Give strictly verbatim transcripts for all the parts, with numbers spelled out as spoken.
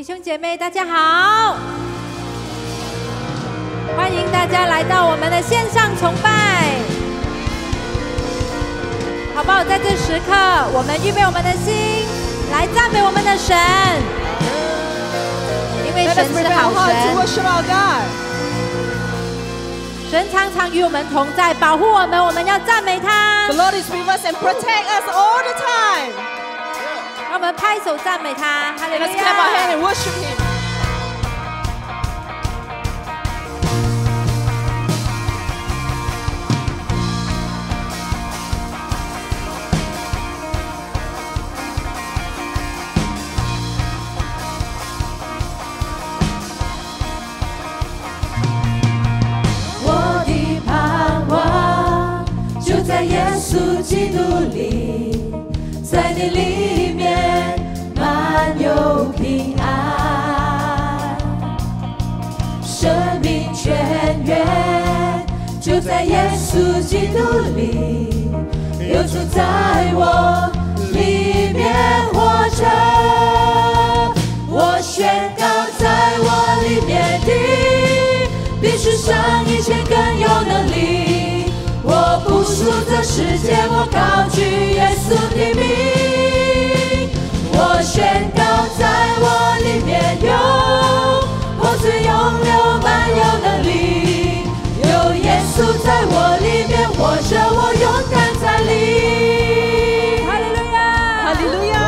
弟兄姐妹，大家好！欢迎大家来到我们的线上崇拜，好不好？在这时刻，我们预备我们的心，来赞美我们的神，因为神是好神。神常常与我们同在，保护我们，我们要赞美他。 The Lord is with us and protect us all the time. 让我们拍手赞美他，哈利路 Let's clap our hands and worship Him. 我的盼望就在耶稣基督里，在你里面满有平安，生命泉源就在耶稣基督里，有主在我里面活着。我宣告，在我里面的比世上一切更有能力。我不属这世界，我高举耶稣的名。我宣告，在我里面有活水涌流，满有能力。有耶稣在我里面活着，我勇敢站立。 哈利路亚， 哈利路亚。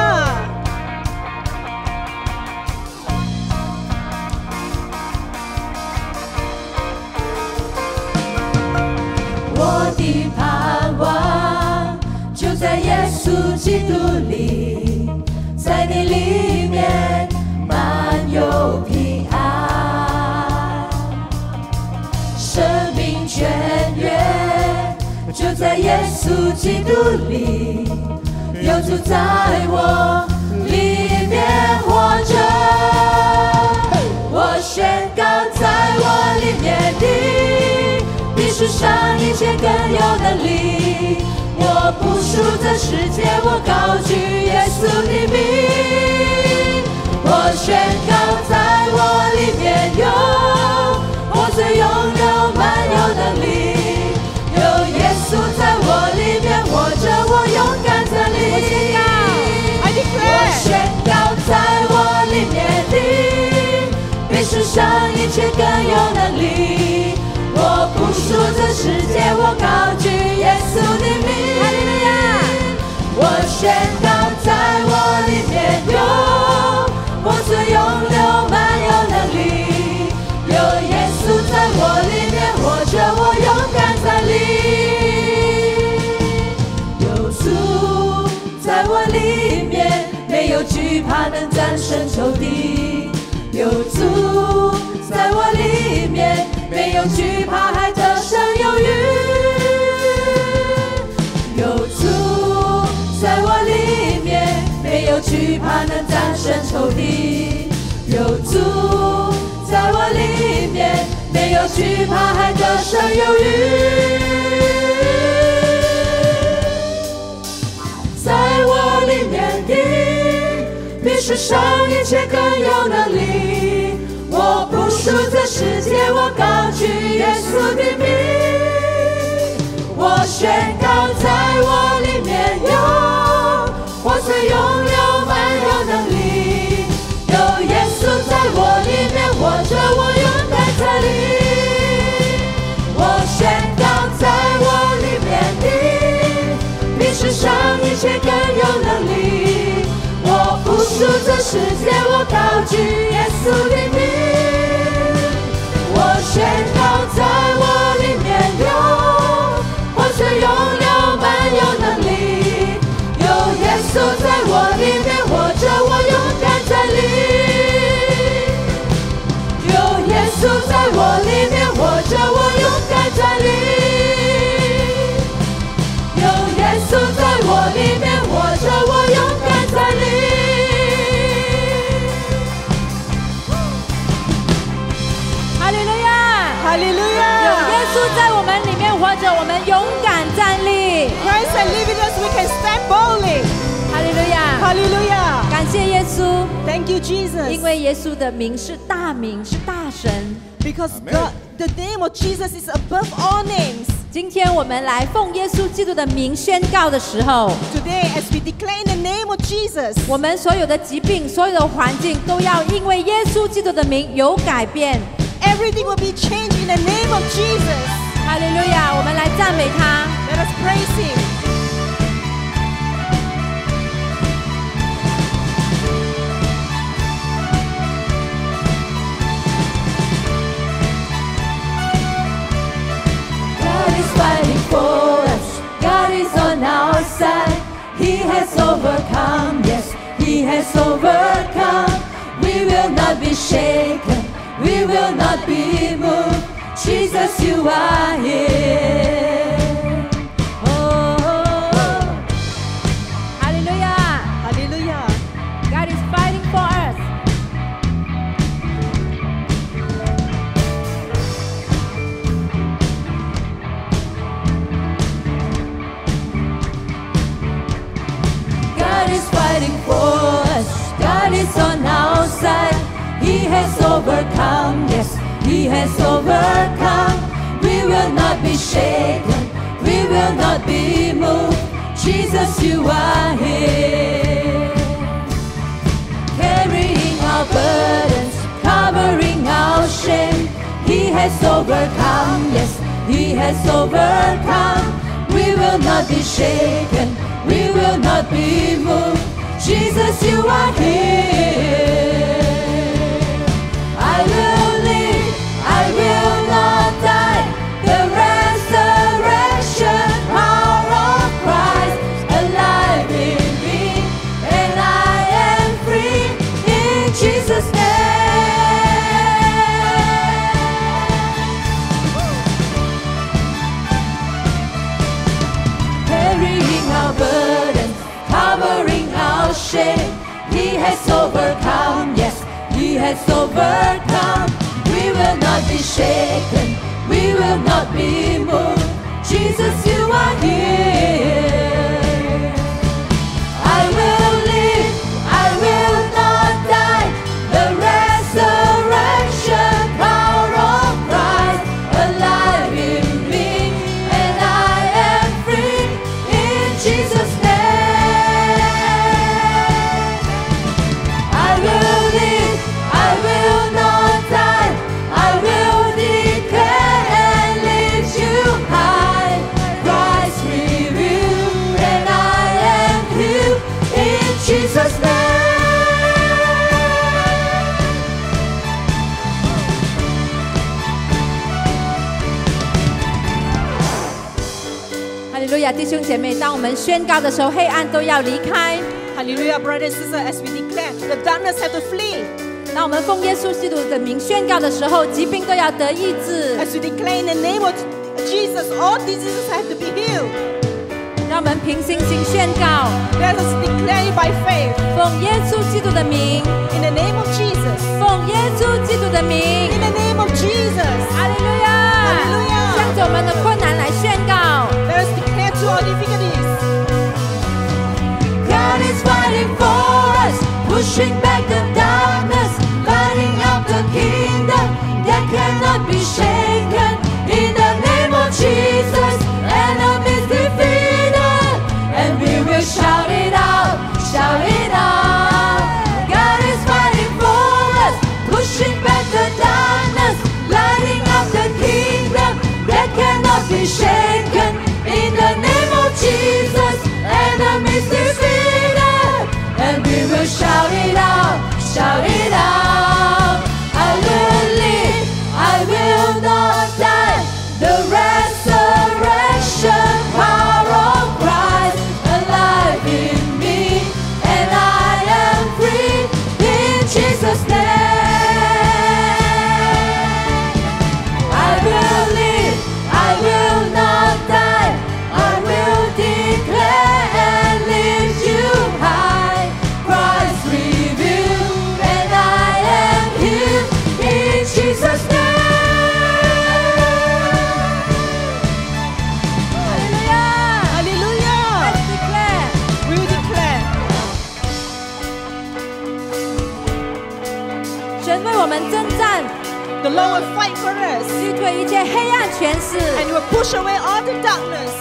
我的盼望就在耶稣基督里，在你里面满有平安，生命泉源就在耶稣基督里，有主在我里面活着。我宣告，在我里面的比世上一切更有能力。我不属这世界，我高举耶稣的名。我宣告，在我里面有活水涌流，满有能力。有耶稣在我里面活着，我勇敢站立。我宣告，在我里面的比世上一切更有能力。我不属这世界，我高举耶稣的名。哈利路亚！我宣告，在我里面有活水涌流，满有能力。有耶稣在我里面活着，我勇敢站立。有主在我里面，没有惧怕能战胜仇敌。有主在我里面，没有惧怕，还得胜有余。有主在我里面，没有惧怕，能战胜仇敌。有主在我里面，没有惧怕，还得胜有余。在我里面的比世上一切更有能力。我不属这世界，我高举耶稣的名。我宣告，在我里面有活水涌流，满有能力。有耶稣在我里面活着，我勇敢站立。我宣告，在我里面的比世上一切更有能力。我不属这世界，我高举耶稣的名。我宣告，在我里面有活水涌流，满有能力。有耶稣在我里面活着，我勇敢站立。有耶稣在我里面活着，我勇敢站立。有耶稣在我里面活着，我勇敢站立。 哈利路亚， 哈利路亚。 有耶稣在我们里面活着，我们勇敢站立。 Christ and live with us, we can stand boldly. 哈利路亚， 哈利路亚。 感谢谢耶稣， Thank you, 因 Jesus. 为耶稣的名是大名，是大神。 Because God, the name of Jesus is above all names. 今天我们来奉耶稣基督的名宣告的时候， Today, as we declare in the name of Jesus, 我们所有的疾病、所有的环境都要因为耶稣基督的名有改变。 everything will be changed in the name of Jesus. 哈利路亚！我们来赞美他。 Let us praise Him. God is fighting for us. God is on our side. He has overcome. Yes, He has overcome. We will not be shaken. We will not be moved. Jesus, you are here. Oh, oh, oh. 哈利路亚 Hallelujah. ！God is fighting for us。 God is fighting for us. God is on our side. He has overcome. Yes, He has overcome. We will not be shaken. We will not be moved. Jesus, you are here. Carrying our burdens, covering our shame. He has overcome. Yes, He has overcome. We will not be shaken. We will not be moved. Jesus, you are here. I will live. I will not die. The resurrection power of Christ alive in me, and I am free in Jesus' name. Carrying our burdens, covering our shame. He has overcome, yes, He has overcome. We will not be shaken, we will not be moved. Jesus, you are here. I will live, I will not die. The resurrection power of Christ alive in me, and I am free in Jesus' name. I will live, I will not die. I will declare and lift you high. Christ revealed, and I am healed in Jesus' name. 哈利路亚，弟兄姐妹，当我们宣告的时候，黑暗都要离开。 Hallelujah, brothers and sisters, as we declare, the darkness have to flee. 当我们奉耶稣基督的名宣告的时候，疾病都要得医治。 As we declare in the name of Jesus, all diseases have to be healed. 让我们凭信心宣告， Let us declare it by faith. 奉耶稣基督的名， In the name of Jesus. 奉耶稣基督的名。 In the name of Jesus. 哈利路亚！ 哈利路亚向着我们的困难来宣告。 Let us declare to our difficulties. God is fighting for us, pushing back the darkness, lighting up the kingdom that cannot be shaken. In the name of Jesus, enemies defeated, and we will shout it out, shout it out. God is fighting for us, pushing back the darkness, lighting up the kingdom that cannot be shaken. In the name of Jesus, enemies defeated, and we will shout it out, shout it out. I will live, I will not die. The resurrection power of Christ alive in me, and I am free in Jesus' name. I will live, I will not die. I will declare and lift you high. Christ revealed, and I Lord will fight for us. 击退一切黑暗权势， And He will push away all the darkness.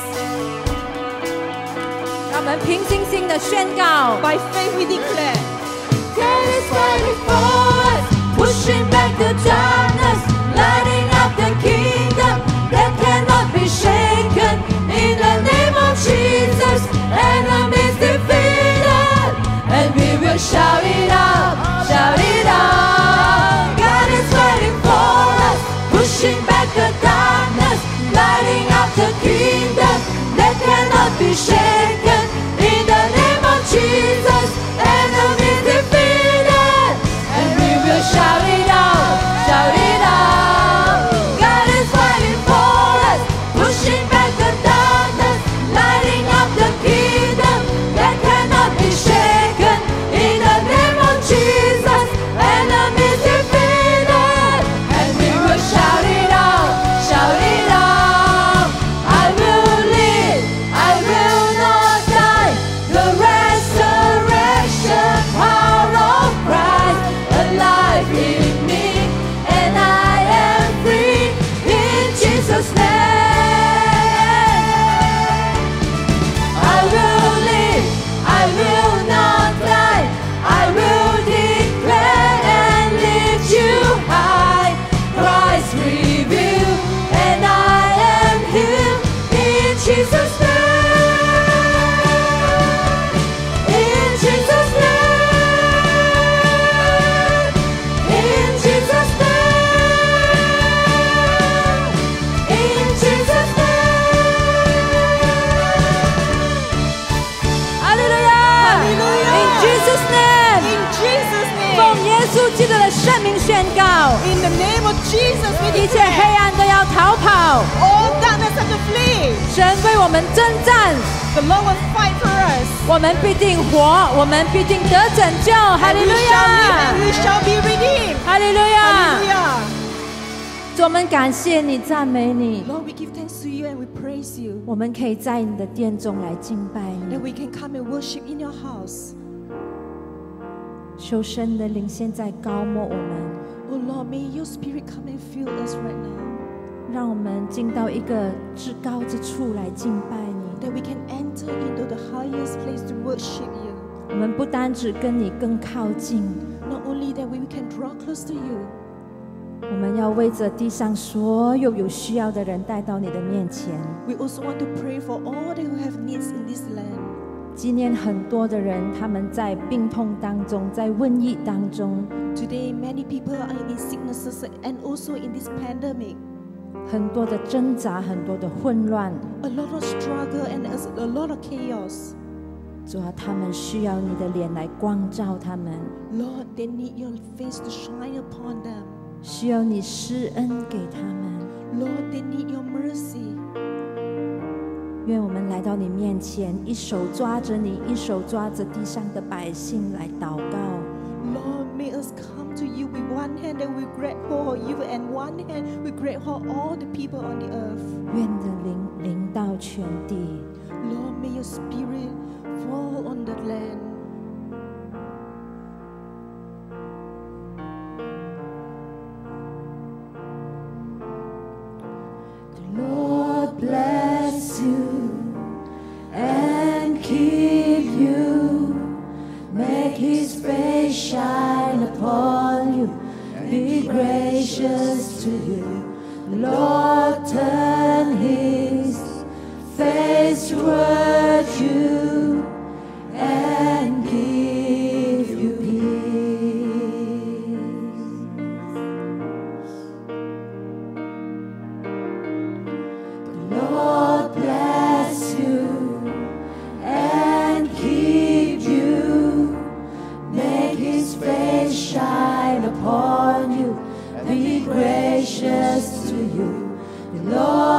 让我们凭信心的宣告。 By faith we declare. God is fighting for us, pushing back the darkness, lighting up the kingdom that cannot be shaken. In the name of Jesus, enemies defeated, and we will shout it out, shout it out. God is fighting for us, pushing back the darkness, lighting up the kingdom that cannot be shaken. In the name of Jesus, enemies defeated, and we will shout it out, shout it out. God is fighting for us, pushing back the darkness, lighting up the kingdom that cannot be shaken. In the name of Jesus, enemies defeated, and we will shout it out, shout it out. I will live, I will not die. The resurrection power of Christ alive in me, and I am free in Jesus' name. I will live, I will not die. I will declare and lift you high. Christ revealed, and I am healed in Jesus' name. In Jesus' name. In Jesus' name. In Jesus' name. 哈利路亚 Hallelujah ！In Jesus' name， In Jesus' 奉 name. 耶稣基督的圣名宣告， In the name of Jesus we 一切黑 declare. 暗都要逃跑。 All darkness have to flee. 神为我们征战， The Lord will fight for us. 我们必定活，我们必定得拯救。哈 And 利 we 路 shall live 亚 and！we shall be redeemed. 哈利路亚！ Hallelujah. 主，我们感谢你，赞美你。 Lord, we give thanks to you and we praise you. 我们可以在你的殿中来敬拜 That 你。 we can come and worship in your house. 求神的灵现在高抹我们， Oh Lord, may your spirit come and fill us right now. 让我们进到一个至高之处来敬拜你。 That we can enter into the highest place to worship you. 我们不单只跟你更靠近， Not only that we can draw close to you, 我们要为着地上所有有需要的人带到你的面前。 we also want to pray for all that who have needs in this land. 今年很多的人，他们在病痛当中，在瘟疫当中， Today, many people are in sicknesses and also in this pandemic. 很多的挣扎，很多的混乱。 A lot of struggle and a a lot of chaos. 主啊，他们需要你的脸来光照他们， Lord, they need your face to shine upon them. 需要你施恩给他们。 Lord, they need your mercy. 愿我们来到你面前，一手抓着你，一手抓着地上的百姓来祷告。 Lord, may us come to you with one hand that we grab hold of you, and one hand we grab hold of all the people on the earth. 愿你的灵临到全地。 Lord, may your spirit fall on the land. Lord bless you and keep you. Make his face shine upon you. Be gracious to you. Lord turn his face toward you and give you peace. The Lord bless you and keep you. Make his face shine upon you. Be gracious to you. The Lord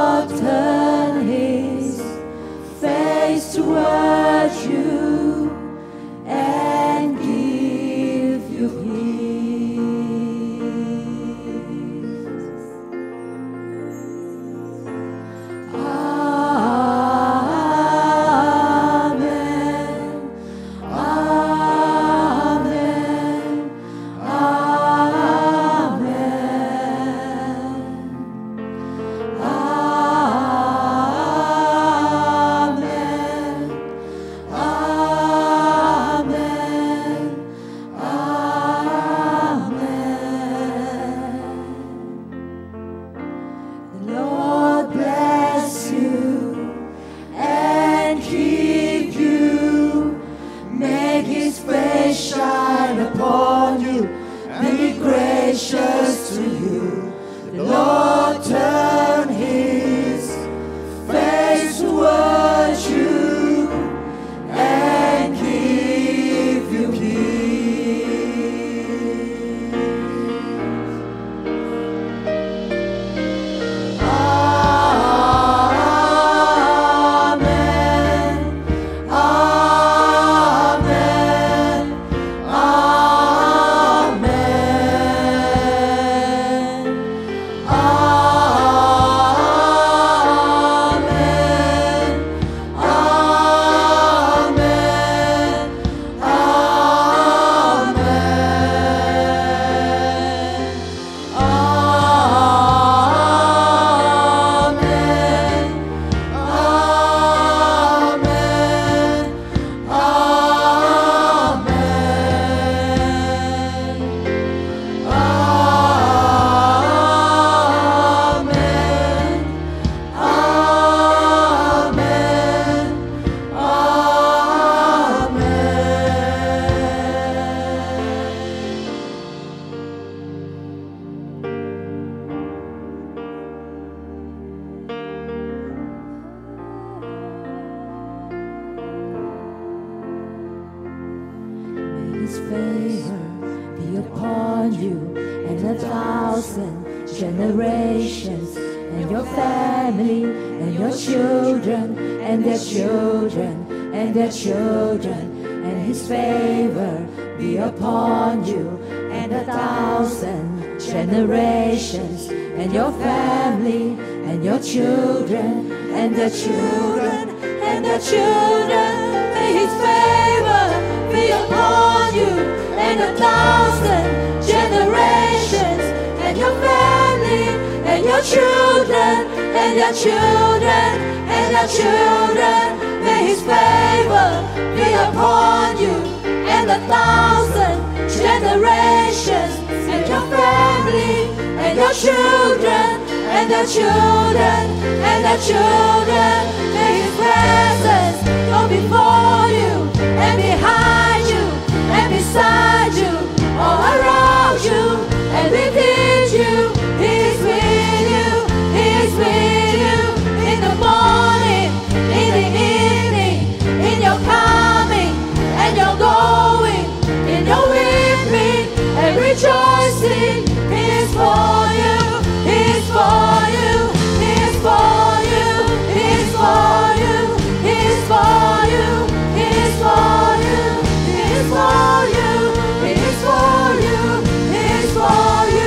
upon you and a thousand generations, and your family, and your children, and their children, and their children, and his favor be upon you, and a thousand generations, and your family, and your children, and their children, and their children. May his favor be upon you, and a thousand generations, and your family, and your children, and their children, and their children. May his favor be upon you, and a thousand generations, and your family, and your children, and their children, and their children. May his presence go before you, and behind you, and beside you, all around you, and within you. He is with you, he is with you, in the morning, in the evening, in your coming, and your going, in your weeping, and rejoicing. He is for you, he is for you, he is for you, he is for you, he is for you, he is for you, he is for you, he is for you, he is for you.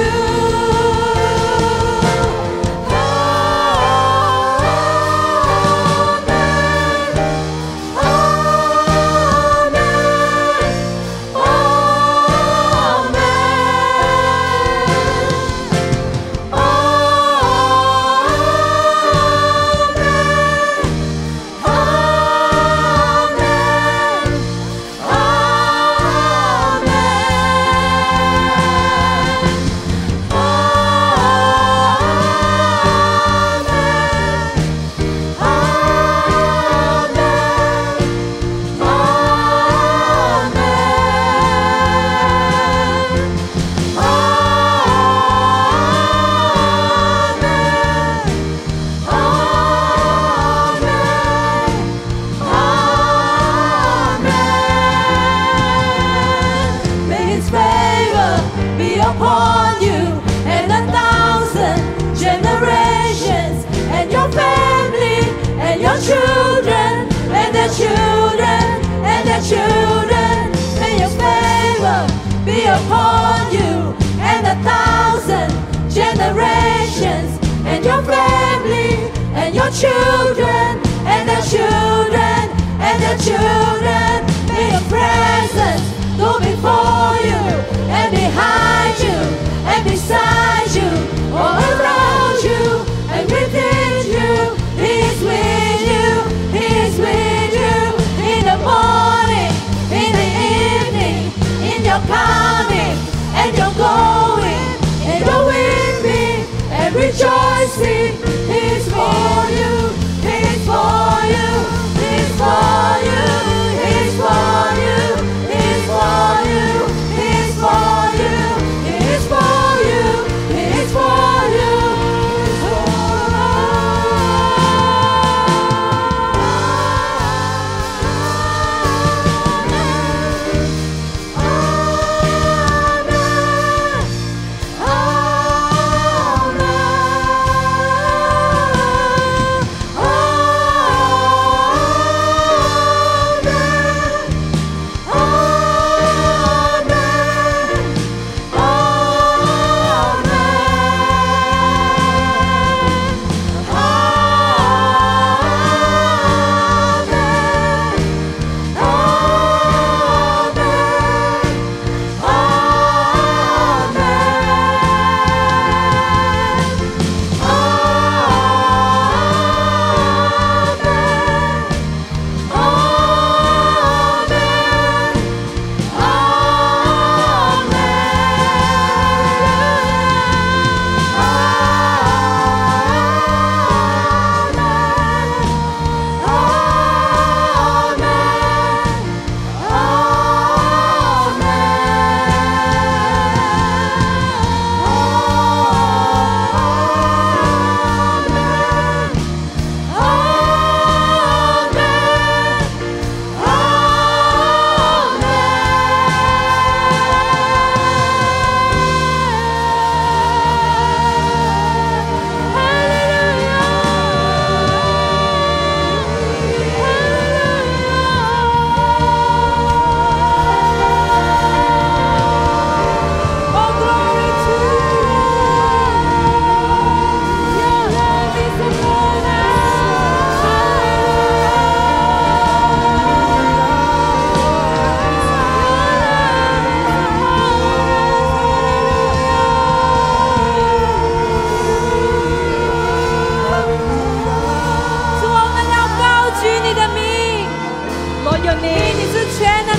Upon you, and a thousand generations, and your family, and your children, and their children, and their children. May your favor be upon you, and a thousand generations, and your family, and your children, and their children, and their children. May your presence go before you, and behind you, and beside you, all around you, and within you. He is with you, he is with you, in the morning, in the evening, in your coming, and your going, and your weeping, and rejoicing. He is for you, he is for you, he is for you.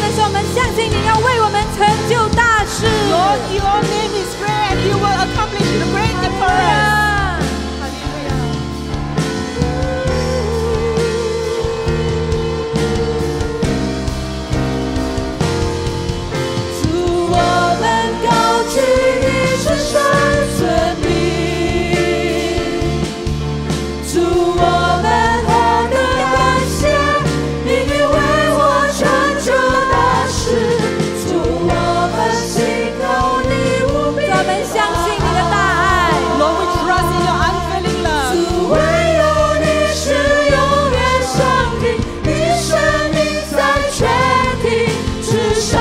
们说，我们相信你要为我们成就大事。 Lord, your name is great and you will accomplish the great thing for us. Hallelujah. 主，我们高举你是生存名，主，我们何等感谢，因你为我成就大事，主，我们信靠你无比， 我们相信你的大爱。 Lord, we trust in your unfailing love. 主，唯有你是永远上帝，你生命在全地之上。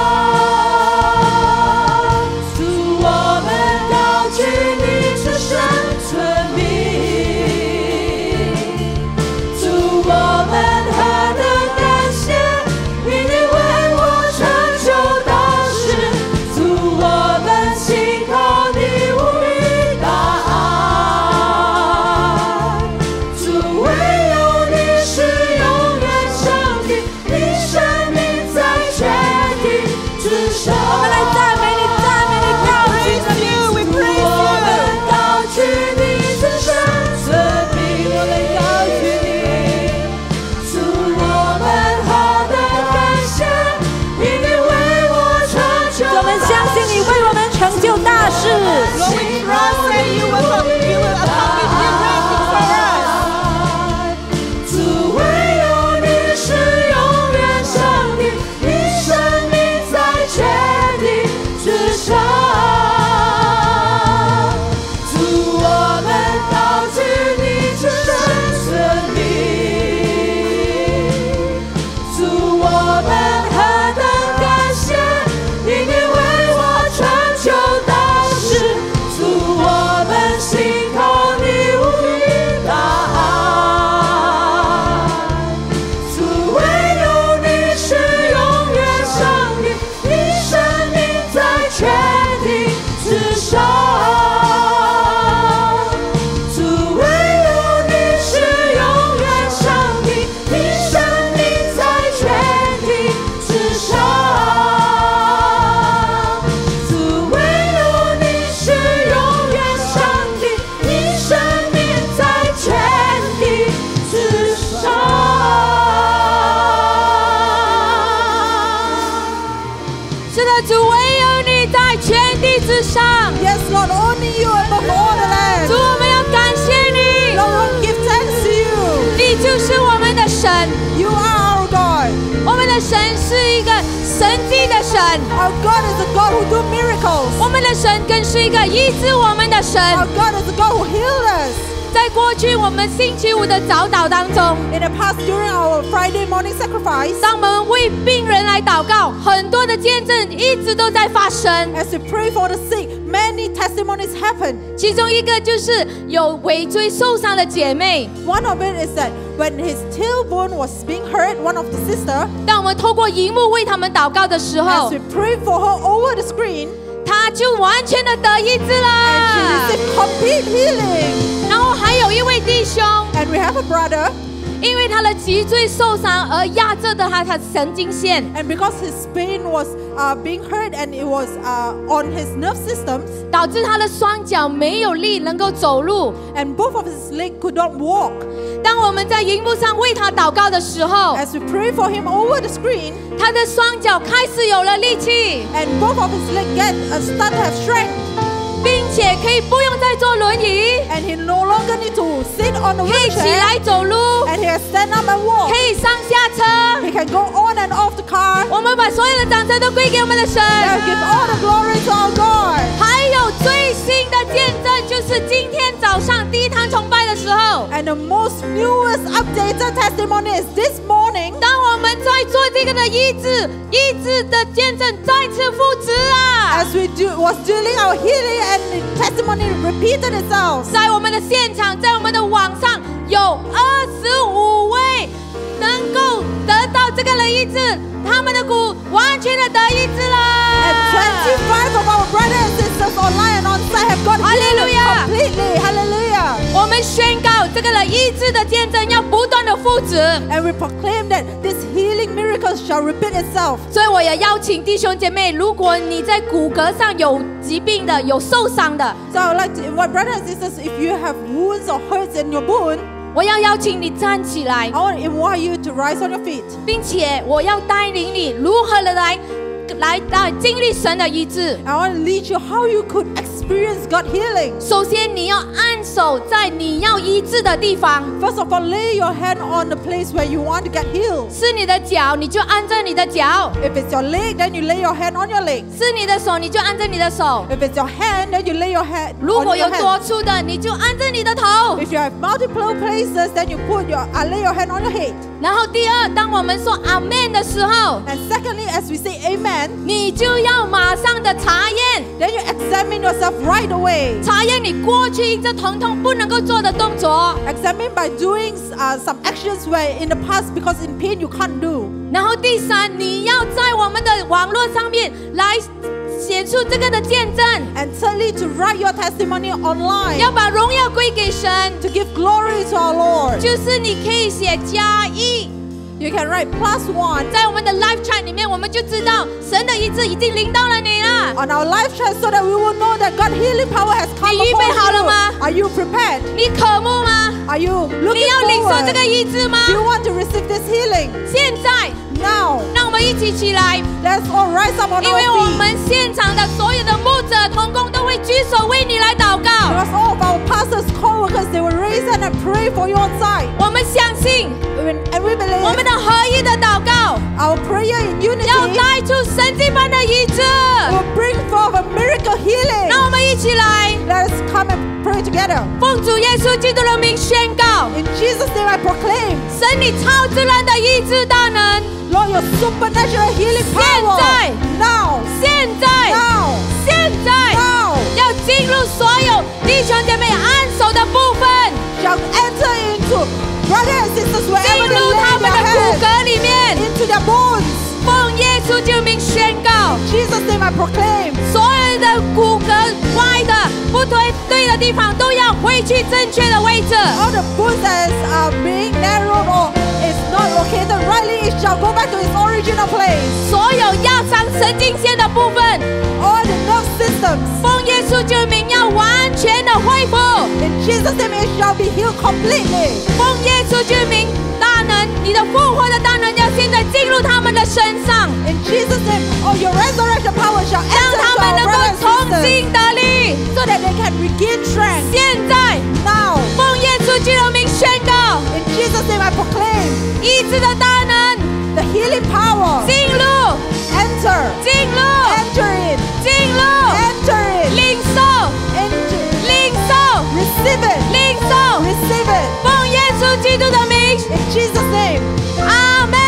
Lord, we trust that you will, you will accomplish the great thing for us. 主，唯有你是永远上帝，你生命在全地之上。主，我们高举你是生存名，主，我们何等感谢，因你为我成就大事。 我们信靠你无比大爱，主，唯有你是永远上帝，你生命在全地之上。主，唯有你是永远上帝，你生命在全地之上。 Yes, Lord, only you above all the land. 主，我们要感谢你， Lord, we give thanks to you. 你就是我们的神， You are our God. 我们的神是一个神迹的神， Our God is a God who do miracles. 我们的神更是一个医治我们的神。 Our God is a God who heals us. 在过去我们星期五的早祷当中， In the past, during our Friday morning sacrifice, 当我们为病人来祷告，很多的见证一直都在发生。 as we pray for the sick, many testimonies happen. 其中一个就是有尾椎受伤的姐妹， One of it is that when his tailbone was being hurt, one of the sister, 当我们透过荧幕为他们祷告的时 as 候 we， pray for her over the screen, 她就完全的得医治 and she 了。 received complete healing. 然后还有一位弟兄， And we have a brother, 因为他的脊椎受伤而压着的他他神经线， and because his pain was uh, being hurt and it was uh, on his nerve systems, 导致他的双脚没有力能够走路。 and both of his legs could not walk. 当我们在荧幕上为他祷告的时候， As we pray for him over the screen, 他的双脚开始有了力气， and both of his legs get uh, start to have strength, 并且可以不用再坐轮椅， and he no longer need to sit on the 可以起 wheelchair, 来走路， and he can stand up and walk. 可以上下车。 He can go on and off the car. 我们把所有的掌声都归给我们的神。 And give all the glory to our God. 还有最新的见证，就是今天早上第一堂崇拜的时候， And the most newest updated testimony is this morning. 当我们在做这个的医治，医治的见证再次复制啊！ As we do, was doing our healing and the testimony repeated itself. 在我们的现场，在我们的网上有二十五位能够得到这个的医治，他们的骨完全的得医治 And 了。 twenty-five of our brothers and sisters online and on site have got healed Hallelujah. completely. Hallelujah. 我们宣告这个的医治的见证要不断的复制。 And we proclaim that this healing miracle miracles shall repeat itself. 所以我也邀请弟兄姐妹，如果你在骨骼上有疾病的、有受伤的， So I would like to invite brothers and sisters, if you have wounds or hurts in your bone, 我要邀请你站起来 I， want to invite you to rise on your feet. 并且我要带领你如何的来来来经历神的医治。 I want to lead you how you could experience God healing. 首先，你要按手在你要医治的地方， First of all, lay your hand on the place where you want to get healed. 是你的脚，你就按着你的脚； If it's your leg, then you lay your hand on your leg. 是你的手，你就按着你的手； If it's your hand, then you lay your hand 如 on 果 your 有多 hand. 处的，你就按着你的头。 If you have multiple places, then you put your, uh, lay your hand on your head. 然后第二，当我们说阿门的时候， And secondly, as we say amen, 你就要马上的查验， then you examine yourself right away. 查验你过去这统统不能够做的动作。 Examine by doing uh, some actions where in the past because in pain you can't do. 然后第三，你要在我们的网络上面来写出这个的见证， And thirdly, to write your testimony online 要把荣耀归给神， to give glory to our Lord. 就是你可以写加一。 You can write plus one 在我们的 live chat 里面，我们就知道神的医治已经临到了你了。 on our live chat so that we will know that God's healing power has come 你预备好了吗？ upon you. Are you prepared? 你渴慕吗？ Are you 你 looking 要领受 forward? 这个医治吗？ Do you want to receive this healing? 现在， Now, 让我们一起起来， let's all rise up on 因为 our 我 feet. 们现场的所有的牧者同工都会举手为你来祷告。 Because all of our pastors, co-workers, they will raise hand and pray for you on site. 我们相信 And we 我 believe 们的合一的祷告 our prayer in 要 unity 带出神迹般的医治。 will bring forth a miracle healing. 让我们一起来， Let us come and pray together. 奉主耶稣基督的名宣告： In Jesus' name I proclaim, 神你超自然的医治大能， Lord, your supernatural healing 现 power 在 now, 现在 now, 现在 now 要进入所有弟兄姐妹按手的部分， shall enter into brothers and sisters 进 wherever they 入 lay 他们 their 的骨 hands 骼里面。 into their bones. 奉耶稣基督名宣告， In Jesus' name I proclaim, 所有的骨骼歪的、不对对的地方都要回去正确的位置。 all the bones that are being narrowed or is not located rightly, it shall go back to its original place. 所有压伤神经线的部分， All the nerve systems, 奉耶稣基督名要完全的恢复。 in Jesus' name it shall be healed completely. 奉耶稣基督名，大能，你的复活的大能要现在进入他们的身上， In Jesus' name, oh, your resurrection power shall 让 enter 他 into 们 our 能 brothers 够 and 重 sisters 新得力。 so that they can regain strength. 现在， Now, 奉耶稣基督名宣告， in Jesus' name I proclaim, 医治的大能 the healing power 进入， enter, 进入， enter in, 进入， enter in, 领受， enter, 领受， receive it, 领受， receive it. 奉耶稣基督的名， In Jesus' name, 阿门，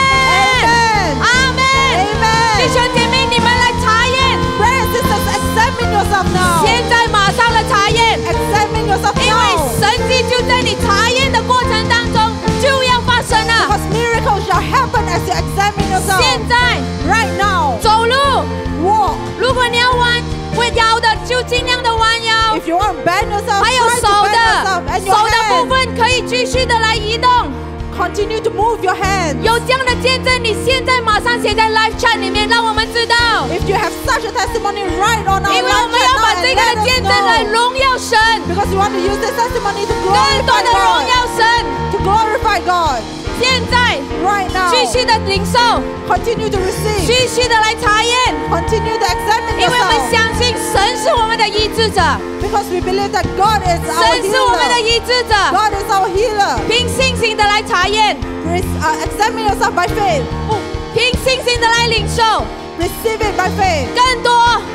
amen, 阿门。弟 amen. 兄姐妹，你们来查验， Brothers and sisters, examine yourself now. 现在马上来查验， Examine yourself 因为 now. 神迹就在你查验的过程当中就要发生了。 Because miracles shall happen as you examine yourself. 现在 Right now, 走路， walk. 如果你要弯会腰的，就尽量的弯腰。 If you want to bend yourself, 还有 try 手 to 的 bend yourself. And 手 your 的部 hand, 分可以继续的来移动。 continue to move your hand. 有这样的见证，你现在马上写在 live chat 里面，让我们知道， If you have such a testimony, write on our 因为我 live 们 chat 要 now 把 and 这个 let 的 us 见证来 know. 荣耀神， Because we want to use this testimony to 更多 glorify 的荣 God. 耀神。 To glorify God. 现在 Right now, 继续的领受， continue to receive. 继续的来查验， Continue to examine 因为我们 yourself. 相信神是我们的医治者， Because we believe that God is our 神是我们的 healer. 医治者。 God is our healer. 凭信心的来查验， Re- uh, examine yourself by faith. 不凭信心的来领受， Receive it by faith. 更多，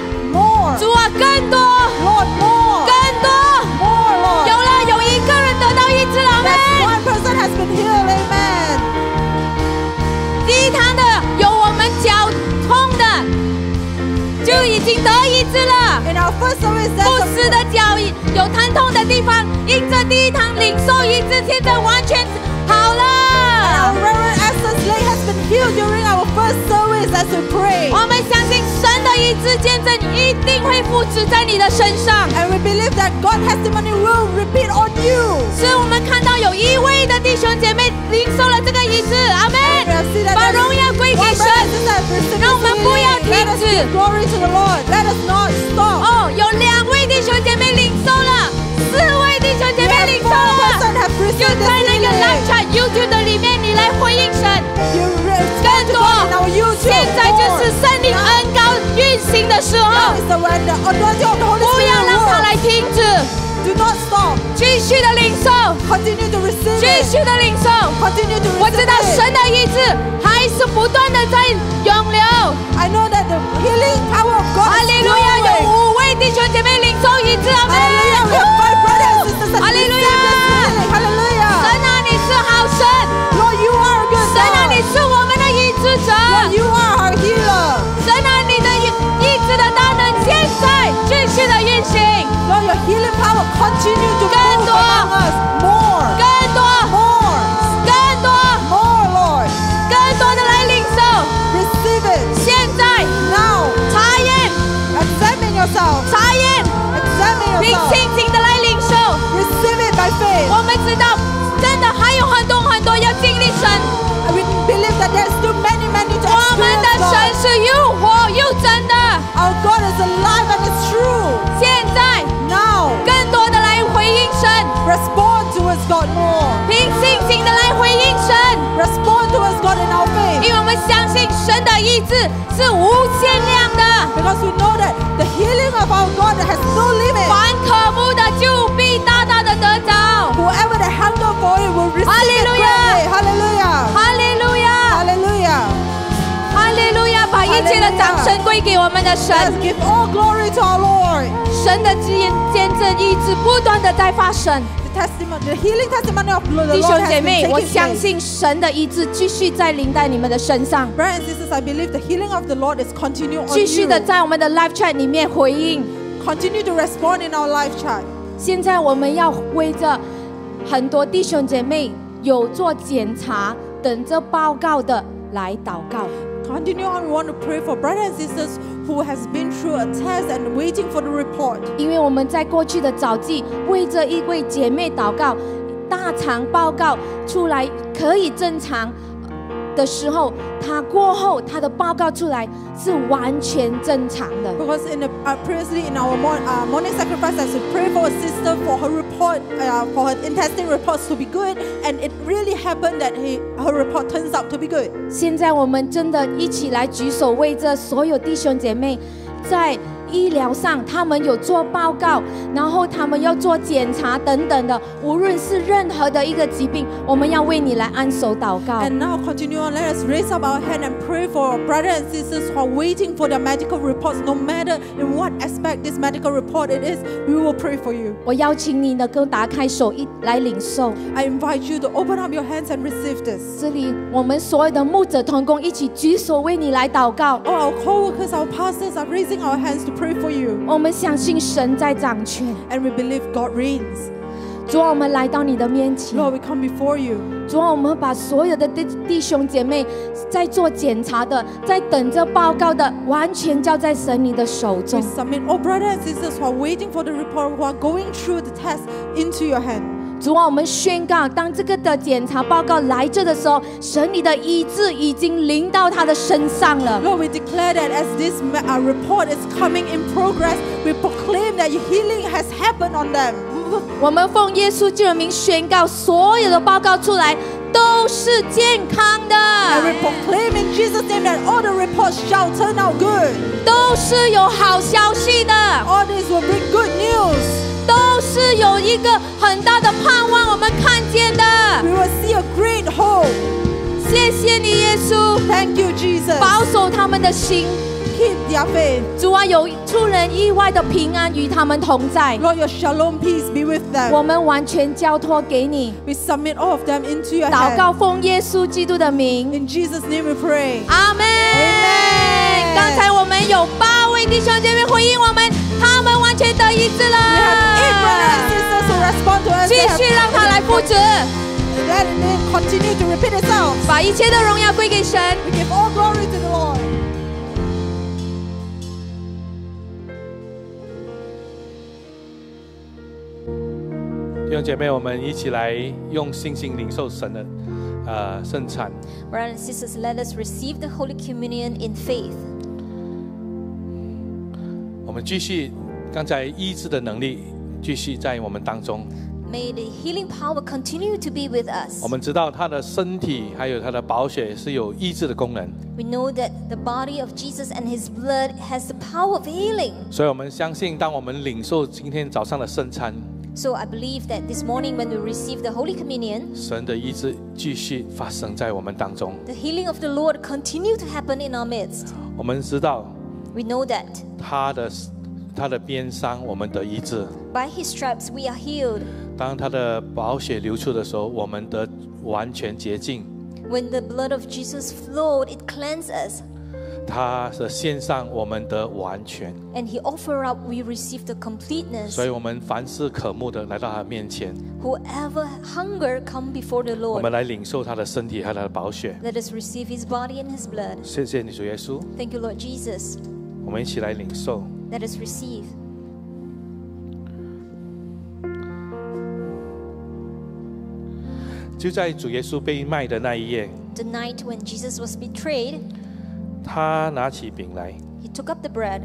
More. 主啊，更多， Lord, more. 更多。 More, Lord. 有了，有一个人得到医治了，阿 That 们。 one person has been healed. Amen. 第一堂的有我们脚痛的，就已经得医治了。 In our first service, 牧 there's 师 a, 的脚有疼痛的地方，因着第一堂领受医治，现在完全好 our 了。 Reverend Esther's leg has been healed during our first service as we pray. 我们相信神的医治见证一定会复制在你的身上。 And we believe that God's testimony will repeat on you. 是我们看到有一位的弟兄姐妹领受了这个医治，阿门 And we have seen。that 把 there's 荣耀归给 one 神 Glory to the Lord. Let us not stop. 哦，有两位弟兄姐妹领受了，四位弟兄姐 We 妹 have 领受 four 了。 person have 就 received 在 this 那个 live healing. chat YouTube 的里面，你来回应神。 You respond to 更多 God in our YouTube. 现在就是圣灵恩膏运行的时候， Now is the when the anointing of the Holy 不要 Spirit 让它 works. 来停止， Do not stop. 继续的领受， Continue to receive 继 it. 续的领受。 Continue to 我知 receive 道 it. 神的医治还是不断的在涌流。 I know that the healing power of God 哈 is 利路亚！有 flowing. 五位弟兄姐妹领受医治，阿 Hallelujah. We 门。 have five brothers and sisters that Hallelujah. receive this healing. Hallelujah. 神啊，你是好神， Lord, you are a good 神啊，你 God. 是我们的医治者， Lord, you are our healer. 神啊，你的医医治的大能现在继续的运行， Lord, your healing power continue to 更 move 多。 among us. More. 更多， More. 更多， More, Lord. 更多的来领受。 Receive it. 现在 Now. 查验， Examine yourself. 查验， Examine 并 yourself. 清醒的来领受。 Receive it by faith. 我们知道，真的还有很多很多要经历神。 We believe that there's still many, many to 我们的 experience 神 God. 是又活又真的。 Our God is alive and it's true. 现在 Now, 更多的来回应神， respond towards God more. 凭信心的来回应神， Respond towards God in our faith. 因为我们相信神的医治是无限量的， Because we know that the healing of our God has no limit. 凡渴慕的就必大大的得着。 Whoever that hunger for it will receive it Hallelujah. greatly. Hallelujah. 哈利路亚， Hallelujah. 哈利路亚！把一切的掌声归给我们的神。 Let's give all glory to our Lord. 神的见见证医治不断的在发生。 The testimony, the healing testimony of the 弟 Lord 兄 has 姐 been 妹，我 taking 相 place. 信神的医治继续在临在你们的身上， Brothers and sisters, I believe the healing of the Lord is continue on 继续 you. 的在我们的 live chat 里面回应。 Continue to respond in our live chat. 现在我们要为着很多弟兄姐妹有做检查、等着报告的来祷告。 Continue on. We want to pray for brothers and sisters who has been through a test and waiting for the report. 因为我们在过去的早季为着一位姐妹祷告，大肠报告出来可以正常的时候，她过后她的报告出来是完全正常的。 Because in the, uh, previously in our mor- uh, morning sacrifice, as we pray for a sister for her report, uh, for her intestine reports to be good, and it really happened that he, her report turns out to be good. 现在我们真的一起来举手，为着所有弟兄姐妹在医疗上他们有做报告，然后他们要做检查等等的，无论是任何的一个疾病，我们要为你来安守祷告。 And now continue on. Let us raise up our hand and pray for our brothers and sisters who are waiting for their medical reports. No matter in what aspect this medical report it is, we will pray for you. 我邀请你能够打开手一来领受。 I invite you to open up your hands and receive this. 这里我们所有的牧者同工一起举手为你来祷告。 Oh, our co-workers, our pastors are raising our hands to pray for you. 我们相信神在掌权。 And we believe God reigns. 主啊，我们来到你的面前。 Lord, we come before you. 主啊，我们把所有的弟弟兄姐妹在做检查的，在等着报告的，完全交在神你的手 We 中。 submit all brothers and sisters who are waiting for the report, who are going through the test, into your hand. 主啊，我们宣告，当这个的检查报告来这的时候，神你的医治已经临到他的身上了。 Lord, we declare that as this ma- uh, report is coming in progress, we proclaim that your healing has happened on them. 我们奉耶稣基督的名宣告，所有的报告出来都是健康 And we 的， proclaim in Jesus' name that all the reports shall turn out good. 都是有好消息的， All this will bring good news. 都是有一个很大的盼望，我们看见的。 We will see a great hope. 谢谢你，耶稣， Thank you, Jesus. 保守他们的心。 Keep their faith. 主啊，有出人意外的平安与他们同在， Lord, your shalom peace be with 我 them. 们完全交托给你。 We submit all of them into your 祷 hand. 告奉耶稣基督的名， In Jesus' name we pray. 阿门。 Amen 刚才我们有八位弟兄姐妹回应我们，他们完全得医治 We have eight brothers and 了。 sisters who respond to us. 继 They have 续让他来复制， Let it continue to repeat itself. 把一切的荣耀归给神。 We give all glory to the Lord. 弟兄姐妹，我们一起来用信心领受神的呃圣餐。 Brothers and sisters, let us receive the Holy Communion in faith. 呃，圣餐， Let us receive the Holy Communion in faith. 们继续刚才医治的能力继续在我们当中。 May the healing power continue to be with us. 我们知道他的身体还有他的宝血是有医治的功能， We know that the body of Jesus and His blood has the power of healing. 所以我们相信，当我们领受今天早上的圣餐， So I believe that this morning when we receive the Holy Communion, 神的医治继续发生在我们当中。 the healing of the Lord continue to happen in our midst. 我们知道 We know that 他的他的鞭伤，我们得医治； by His stripes we are healed. 当他的宝血流出的时候，我们得完全洁净。 When the blood of Jesus flowed, it cleansed us. 他的献上，我们得完全。 And He offered up, we received the completeness. 所以，我们凡事渴慕的来到他面前， Whoever hunger, come before the 我 Lord. 们来领受他的身体和他的宝血。 Let us receive His body and His blood. 谢谢你，主耶稣。 Thank you, Lord Jesus. 我们一起来领受。 Let us receive. 就在主耶稣被卖的那一夜， The night when Jesus was betrayed, 他拿起饼来， He took up the bread.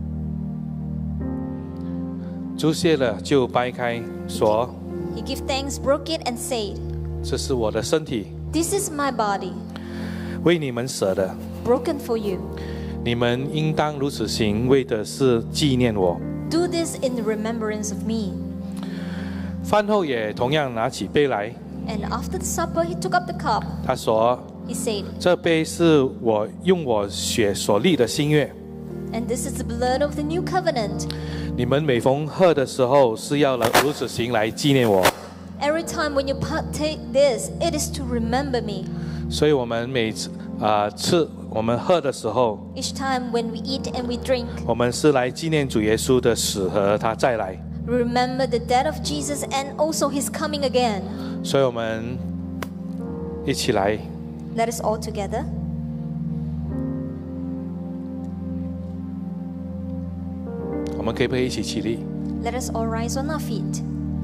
祝谢了，就掰开，说 He gave thanks, broke it, and said, 这是我的身体， This is my body, 为你们舍的， broken for you. 你们应当如此行，为的是纪念我。 Do this in the remembrance of me. 饭后也同样拿起杯来， And after the supper, He took up the cup. 他说 He said, 这杯是我用我血所立的新约， And this is the blood of the new covenant. 你们每逢喝的时候是要来如此行来纪念我。 Every time when you partake this, it is to remember me. 所以我们每次啊、呃、吃我们喝的时候， Each time when we eat and we drink, 我们是来纪念主耶稣的死和他再来。 remember the death of Jesus and also His coming again. 所以我们一起来， Let us all together. 我们可以不可以一起起立？ Let us all rise on our feet.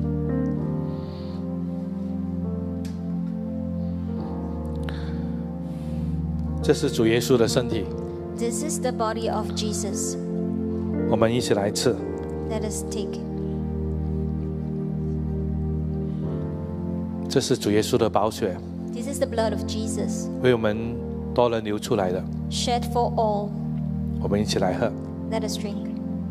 这是主耶稣的身体， This is the body of Jesus. 我们一起来吃。 Let us take. 这是主耶稣的宝血， This is the blood of Jesus, 为我们多人流出来的。 shed for all. 我们一起来喝。 Let us drink.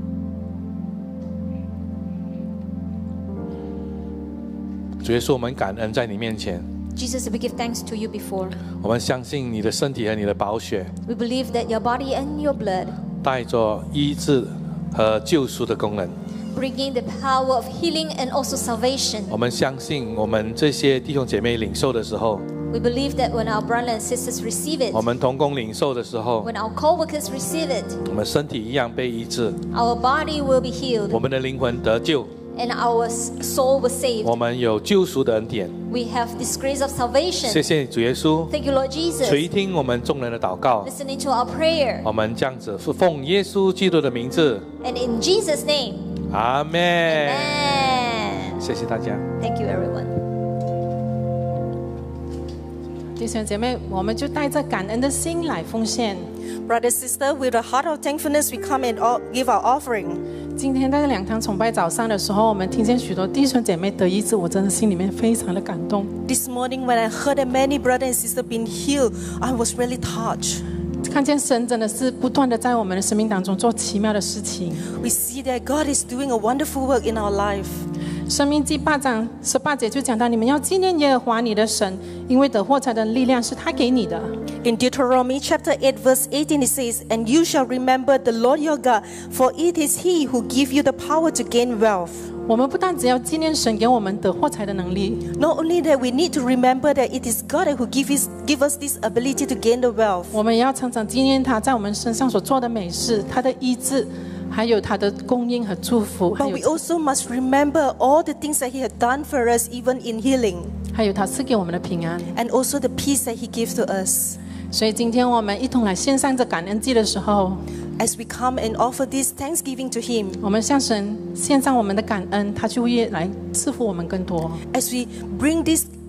主耶稣，我们感恩在你面前， Jesus, we give thanks to you before. 我们相信你的身体和你的宝血 We believe that your body and your blood, 带着医治和救赎的功能。 bringing the power of healing and also salvation. 我们相信，我们这些弟兄姐妹领受的时候， We believe that when our brothers and sisters receive it, 我们同工领受的时候， when our co-workers receive it, 我们身体一样被医治， our body will be 我 healed 们的灵魂得救， and our soul was saved. 我们有救赎的恩典。 We have this grace of salvation. 谢谢主耶稣， Thank you, Lord Jesus. 垂听我们众人的祷告。 Listening to our prayer. 我们这样子奉耶稣基督的名字， And in Jesus' name, 阿门。 amen. 谢谢大家。 Thank you, everyone. 弟兄姐妹，我们就带着感恩的心来奉献。 Brother, sister, with a heart of thankfulness, we come and all- give our offering. 今天在两堂崇拜早上的时候，我们听见许多弟兄姐妹得医治，我真的心里面非常的感动。 This morning, when I heard that many brothers and sisters been healed, I was really touched. 看见神真的是不断的在我们的生命当中做奇妙的事情。 We see that God is doing a wonderful work in our life. 生命记八章十八节就讲到，你们要纪念耶和华你的神，因为得获财的力量是他给你的。 In Deuteronomy chapter eight, verse eighteen, it says, And you shall remember the Lord your God, for it is He who gives you the power to gain wealth. 我们不但只要纪念神给我们得获财的能力， Not only that, we need to remember that it is God who give us, give us this ability to gain the wealth. 我们也要常常纪念他在我们身上所做的美事，他的医治，还有他的供应和祝福，还 But 有 we also must remember all the things that He had done for us, even in healing, 还有他赐给我们的平安。 and also the peace that He gives to us. 所以今天我们一同来献上这感恩祭的时候， As we come and offer this thanksgiving to Him, 我们向神献上我们的感恩，他就会来赐福我们更多。 as we bring this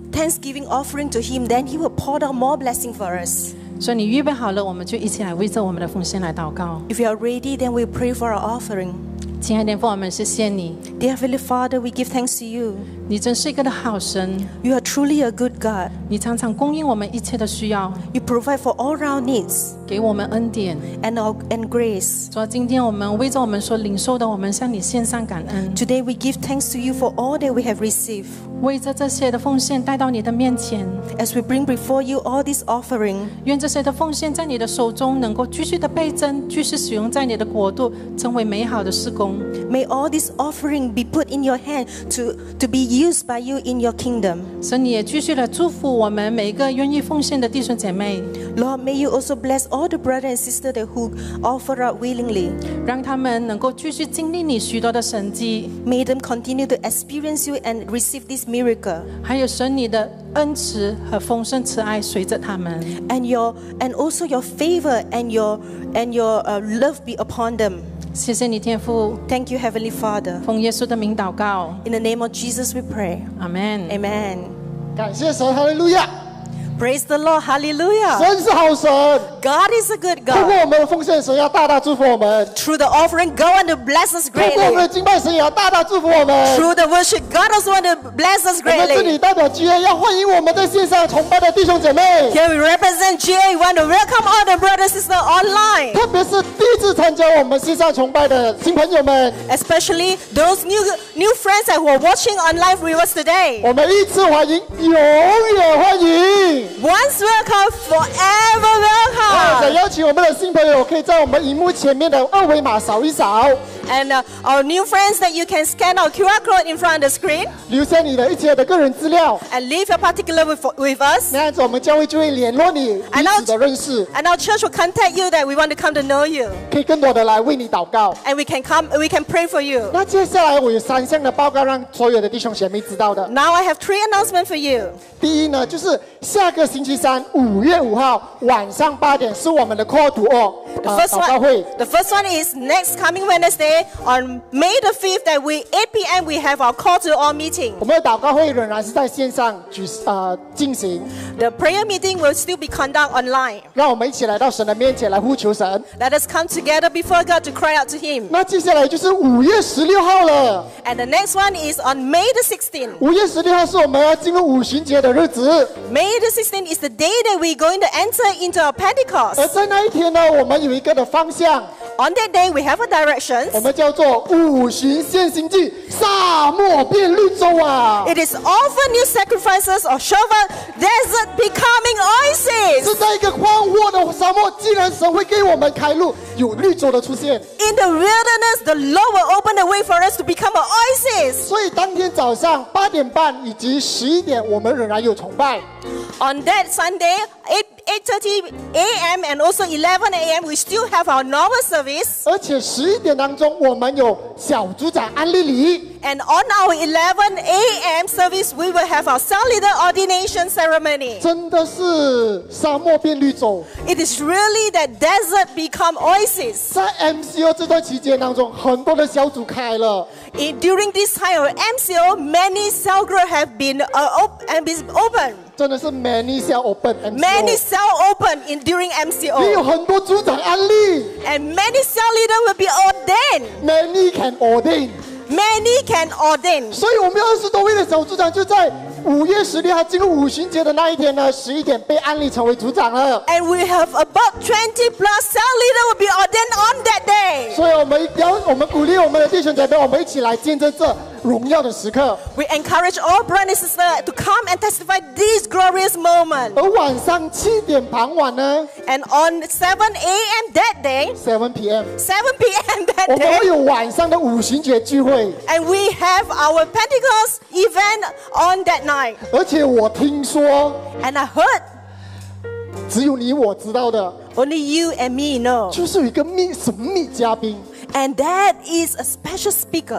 thanksgiving offering to Him, then He will pour down more blessing for us. 所以你预备好了，我们就一起来为着我们的奉献来祷告。 If you are ready, then we pray for our offering. 亲爱的父，我们谢谢你， Dear Heavenly Father, we give thanks to You. 你真是一个的好神， You are truly a good God. 你常常供应我们一切的需要， You provide for all our needs 给我们恩典。 and, our, and grace. 主啊，今天我们为着我们所领受的，我们向你献上感恩， Today we give thanks to You for all that we have received. 为着这些的奉献带到你的面前。 As we bring before You all this offering, 愿这些的奉献在你的手中能够继续的倍增，继续使用在你的国度，成为美好的事工。 may all this offering be put in Your hand to, to be used by You in Your kingdom. 神，你也继续的祝福我们每一个愿意奉献的弟兄姐妹， Lord, may You also bless all the brothers and sisters that who offer up willingly. 让他们能够继续经历你许多的神迹， May them continue to experience You and receive this miracle. 还有神你的恩慈和丰盛慈爱随着他们。 And your and also Your favor and Your and Your uh, love be upon them. 谢谢你，天父， Thank You, Heavenly Father. 奉耶稣的名祷告， In the name of Jesus we pray. 阿门。 Amen. 感谢神，哈利路亚！ Praise the Lord. Hallelujah. 神是好神， God is a good 通过 God. 我们的奉献，神要大大祝福我们； Through the offering, God want to bless us 通过我们 greatly. 的敬拜，神也要大大祝福我们。 Through the worship, God also want to bless us 我们这里 greatly. 代表 G A 要欢迎我们在线上崇拜的弟兄姐妹， Here we represent G A. We want to welcome all the brothers and sisters online, 特别是第一次参加我们线上崇拜的新朋友们， especially those new new friends that who are watching online with us today. 我们一次欢迎，永远欢迎。 Once welcome, forever 或者 welcome. 邀请我们的新朋友，可以在我们荧幕前面的二维码扫一扫， And uh, our new friends that you can scan our Q R code in front of the screen 留下你的一切的个人资料， and leave your particular with, with us. 那样子我们教会就会联络你，彼此的认识， And our church will contact you that we want to come to know you. 可以更多的来为你祷告。 And we can come, we can pray for you. 那接下来我有三项的报告让所有的弟兄姐妹知道的。 Now I have three announcements for you. 第一呢，就是下个星期三五月五号晚上八点是我们的 call to all 呃 The first 祷告会 one, the first one is next coming Wednesday on May the fifth that we eight p m we have our call to all meeting. 我们的祷告会仍然是在线上举呃进行， The prayer meeting will still be conducted online. 让我们一起来到神的面前来呼求神。 Let us come together before God to cry out to Him. 那接下来就是五月十六号了， And the next one is on May the sixteenth. 五月十六号是我们要进入五旬节的日子， May the sixteenth is the day that we're going to enter into our 而 Pentecost. 在那一天呢，我们有一个的方向， On that day, we have a direction. 我们叫做五旬献行记，沙漠变绿洲啊！ It is offer new sacrifices or shovel desert becoming 是 oasis. 在一个宽阔的沙漠，既然神会给我们开路，有绿洲的出现， In the wilderness, the Lord will open the way for us to become an oasis. 所以当天早上八点半以及十一点，我们仍然有崇拜。 On that Sunday, eight eight thirty a m and also eleven a m, we still have our normal service. 而且十一点当中，我们有小组长安丽丽， And on our eleven a m service, we will have our cell leader ordination ceremony. 真的是沙漠变绿洲。 It is really that desert become oasis. 在 M C O 这段期间当中，很多的小组开了， In, during this time of M C O, many cell group have been uh, op- and been open. 真的是 many cell open M C O， Many cell open in during M C 也有 O. 很多组长安利 And many cell leader will be ordained. ，many can ordain。 Many can ordain. 所以我们二十多位的小组长就在五月十六号进入五旬节的那一天呢，十一点被安利成为组长了。 And we have about twenty plus cell leader will be ordained on that day. 所以我们要我们鼓励我们的弟兄姐妹，我们一起来见证这荣耀的时刻。 We encourage all brothers and sisters to come and testify this glorious moment. 而晚上七点傍晚呢 And on seven a m that day, ，seven p m， seven p m 我 that 们会 day, 有晚上的五旬节聚会。 and we have our Pentecost event on that night. 而且我听说， And I heard 只有你我知道的， only you and me know. 就是有一个秘神秘嘉宾， And that is a special speaker. 他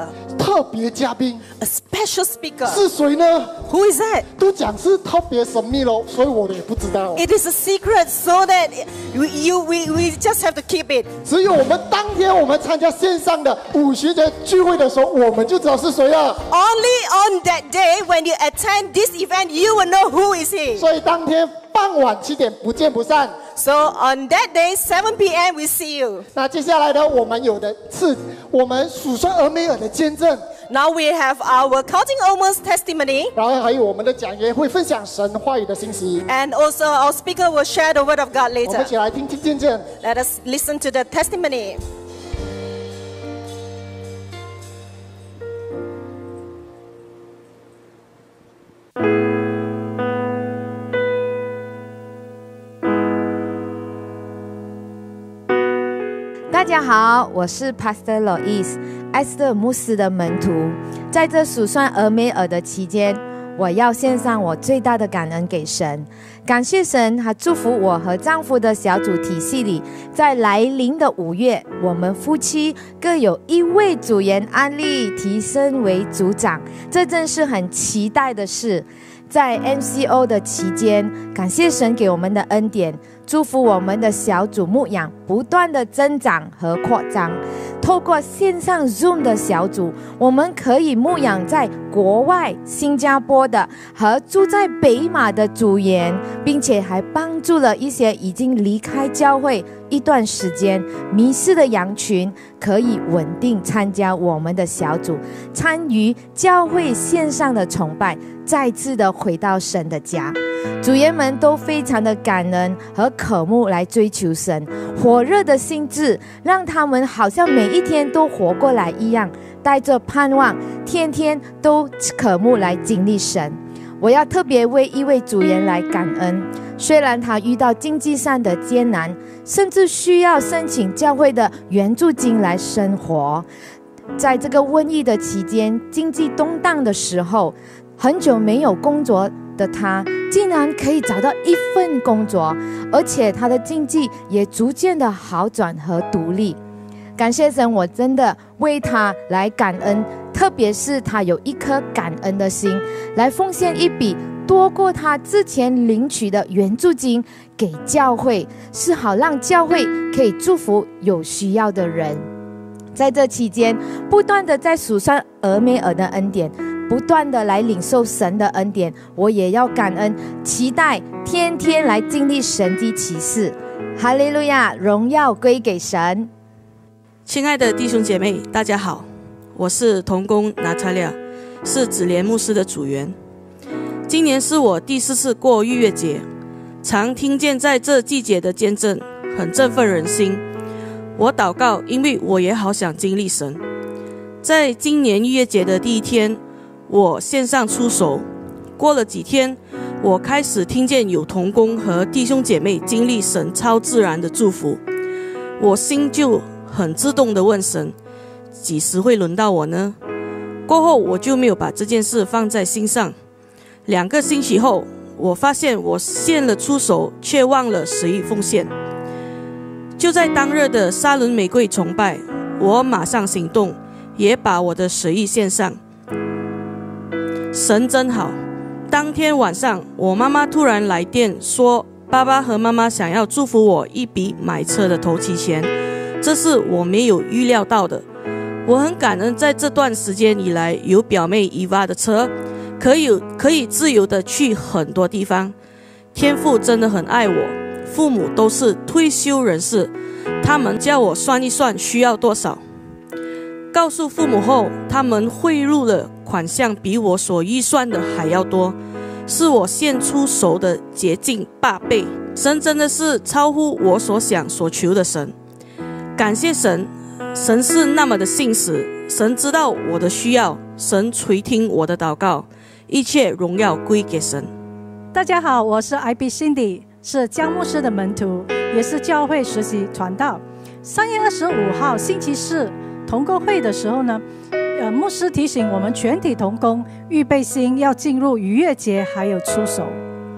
特别嘉宾。 A special speaker. 是谁呢？ Who is that? 都讲是特别神秘咯，所以我也不知道。 It is a secret, so that we, you, we, we just have to keep it. 只有我们当天我们参加线上的五旬节聚会的时候，我们就知道是谁了。 Only on that day when you attend this event, you will know who is he. 所以当天傍晚七点不见不散。 So on that day, seven p m we see you. 那接下来呢，我们有的是我们数算俄梅尔的见证， Now we have our Counting Omens testimony. 然后还有我们的讲员会分享神话语的信息。 And also our speaker will share the word of God 我们 later. 一起来听听见证。 Let us listen to the testimony. 大家好，我是 Pastor Lois， 艾斯特牧师的门徒。在这数算俄梅尔的期间，我要献上我最大的感恩给神，感谢神，他祝福我和丈夫的小组体系里，在来临的五月，我们夫妻各有一位组员安利提升为组长，这真是很期待的事。在 M C O 的期间，感谢神给我们的恩典，祝福我们的小组牧养不断的增长和扩张。透过线上 Zoom 的小组，我们可以牧养在国外新加坡的和住在北马的组员，并且还帮助了一些已经离开教会一段时间迷失的羊群，可以稳定参加我们的小组，参与教会线上的崇拜，再次的回到神的家。组员们都非常的感恩和渴慕来追求神，火热的心智让他们好像每一天都活过来一样，带着盼望，天天都渴慕来经历神。我要特别为一位组员来感恩，虽然他遇到经济上的艰难，甚至需要申请教会的援助金来生活。在这个瘟疫的期间，经济动荡的时候，很久没有工作的他竟然可以找到一份工作，而且他的经济也逐渐的好转和独立。感谢神，我真的为他来感恩，特别是他有一颗感恩的心，来奉献一笔多过他之前领取的援助金给教会，是好让教会可以祝福有需要的人。在这期间，不断的在数算俄梅尔的恩典，不断的来领受神的恩典，我也要感恩，期待天天来经历神迹奇事。哈利路亚，荣耀归给神。 亲爱的弟兄姐妹，大家好，我是同工拿塔利亚，是子莲牧师的组员。今年是我第四次过逾越节，常听见在这季节的见证，很振奋人心。我祷告，因为我也好想经历神。在今年逾越节的第一天，我线上出手，过了几天，我开始听见有同工和弟兄姐妹经历神超自然的祝福，我心就很自动地问神，几时会轮到我呢？过后我就没有把这件事放在心上。两个星期后，我发现我献了出手，却忘了十亿奉献。就在当日的沙伦玫瑰崇拜，我马上行动，也把我的十亿献上。神真好，当天晚上我妈妈突然来电说，爸爸和妈妈想要祝福我一笔买车的头期钱，这是我没有预料到的。我很感恩在这段时间以来有表妹伊娃的车，可以可以自由的去很多地方。天父真的很爱我，父母都是退休人士，他们叫我算一算需要多少，告诉父母后，他们汇入了款项比我所预算的还要多，是我献出手的接近八倍。神真的是超乎我所想所求的神，感谢神，神是那么的信实，神知道我的需要，神垂听我的祷告，一切荣耀归给神。 大家好，我是 I B Cindy， 是江牧师的门徒，也是教会实习传道。三月二十五号星期四同工会的时候呢，呃，牧师提醒我们全体同工预备心要进入逾越节，还有出手。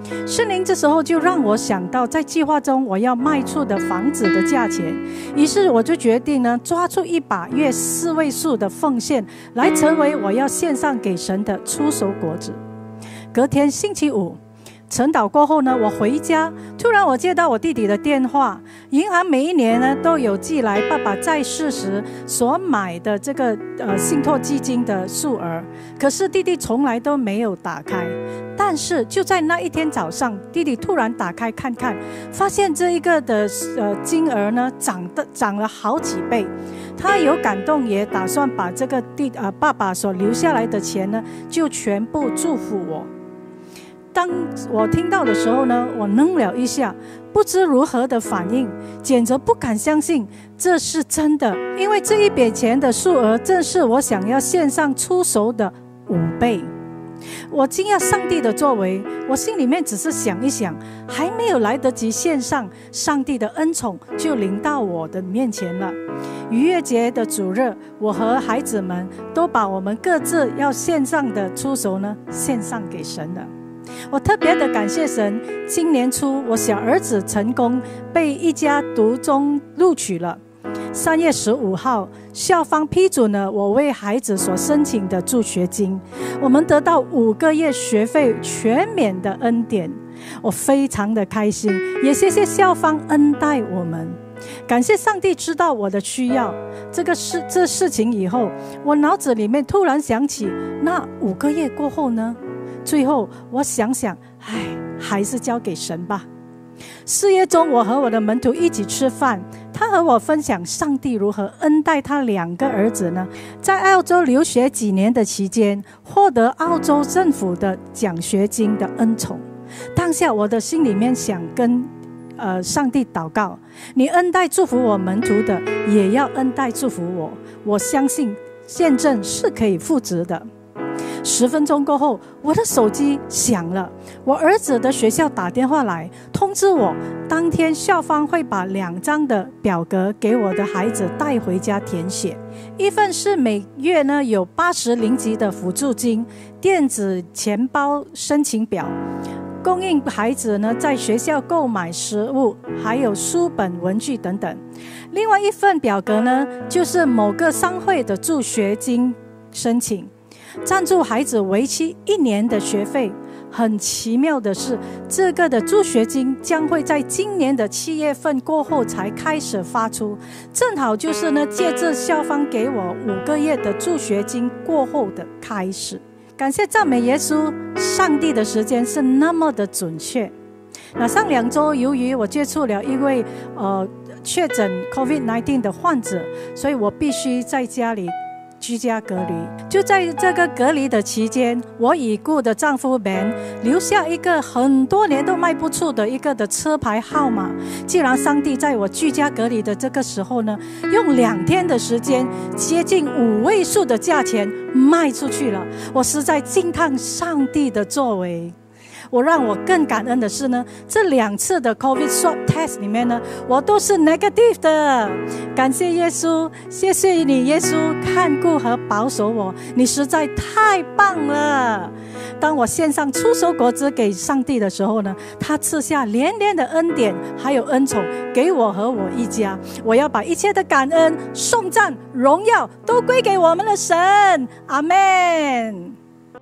圣灵这时候就让我想到，在计划中我要卖出的房子的价钱，于是我就决定呢，抓住一把月四位数的奉献，来成为我要献上给神的出手果子。隔天星期五晨祷过后呢，我回家，突然我接到我弟弟的电话。银行每一年呢都有寄来爸爸在世时所买的这个呃信托基金的数额，可是弟弟从来都没有打开。但是就在那一天早上，弟弟突然打开看看，发现这一个的呃金额呢涨的涨了好几倍。他有感动，也打算把这个弟呃爸爸所留下来的钱呢，就全部祝福我。当我听到的时候呢，我愣了一下，不知如何的反应，简直不敢相信这是真的，因为这一笔钱的数额正是我想要献上出手的五倍。我惊讶上帝的作为，我心里面只是想一想，还没有来得及献上，上帝的恩宠就临到我的面前了。逾越节的主日，我和孩子们都把我们各自要献上的出手呢，献上给神了。我特别的感谢神，今年初我小儿子成功被一家读中录取了。三月十五号，校方批准了我为孩子所申请的助学金，我们得到五个月学费全免的恩典，我非常的开心，也谢谢校方恩待我们。感谢上帝知道我的需要。这个事这事情以后，我脑子里面突然想起，那五个月过后呢？最后我想想，唉，还是交给神吧。四月中，我和我的门徒一起吃饭，他和我分享上帝如何恩待他两个儿子呢，在澳洲留学几年的期间，获得澳洲政府的奖学金的恩宠。当下我的心里面想跟呃上帝祷告，你恩待祝福我门徒的，也要恩待祝福我。我相信见证是可以复制的。十分钟过后，我的手机响了，我儿子的学校打电话来通知我，当天校方会把两张的表格给我的孩子带回家填写。一份是每月呢有八十零级的辅助金，电子钱包申请表，供应孩子呢在学校购买食物，还有书本、文具等等。另外一份表格呢，就是某个商会的助学金申请，赞助孩子为期一年的学费。很奇妙的是，这个的助学金将会在今年的七月份过后才开始发出，正好就是呢借着校方给我五个月的助学金过后的开始。感谢赞美耶稣，上帝的时间是那么的准确。那上两周，由于我接触了一位呃确诊 COVID 十九 的患者，所以我必须在家里居家隔离。就在这个隔离的期间，我已故的丈夫 Ben 留下一个很多年都卖不出的一个的车牌号码。既然上帝在我居家隔离的这个时候呢，用两天的时间接近五位数的价钱卖出去了，我实在惊叹上帝的作为。我让我更感恩的是呢，这两次的 COVID swab test 里面呢，我都是 negative 的。感谢耶稣，谢谢你耶稣看顾和保守我，你实在太棒了。当我献上出手果子给上帝的时候呢，他赐下连连的恩典还有恩宠给我和我一家。我要把一切的感恩、颂赞、荣耀都归给我们的神。阿们。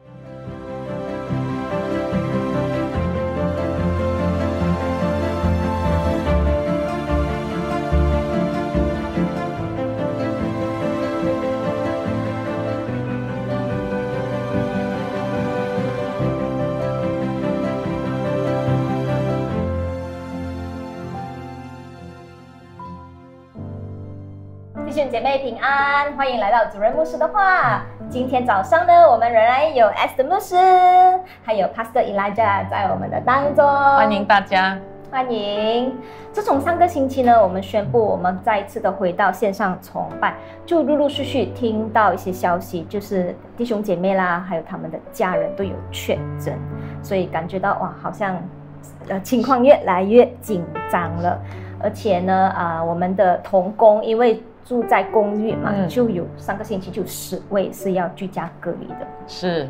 弟兄姐妹平安，欢迎来到主任牧师的话。今天早上呢，我们仍然有 Esther 牧师，还有 Pastor Elijah 在我们的当中， 欢迎大家， 欢迎。自从上个星期呢，我们宣布我们再一次的回到线上崇拜，就陆陆续续听到一些消息，就是弟兄姐妹啦，还有他们的家人都有确诊，所以感觉到哇，好像呃情况越来越紧张了。而且呢，啊、呃，我们的同工因为住在公寓嘛，嗯、就有上个星期就有十位是要居家隔离的。 是，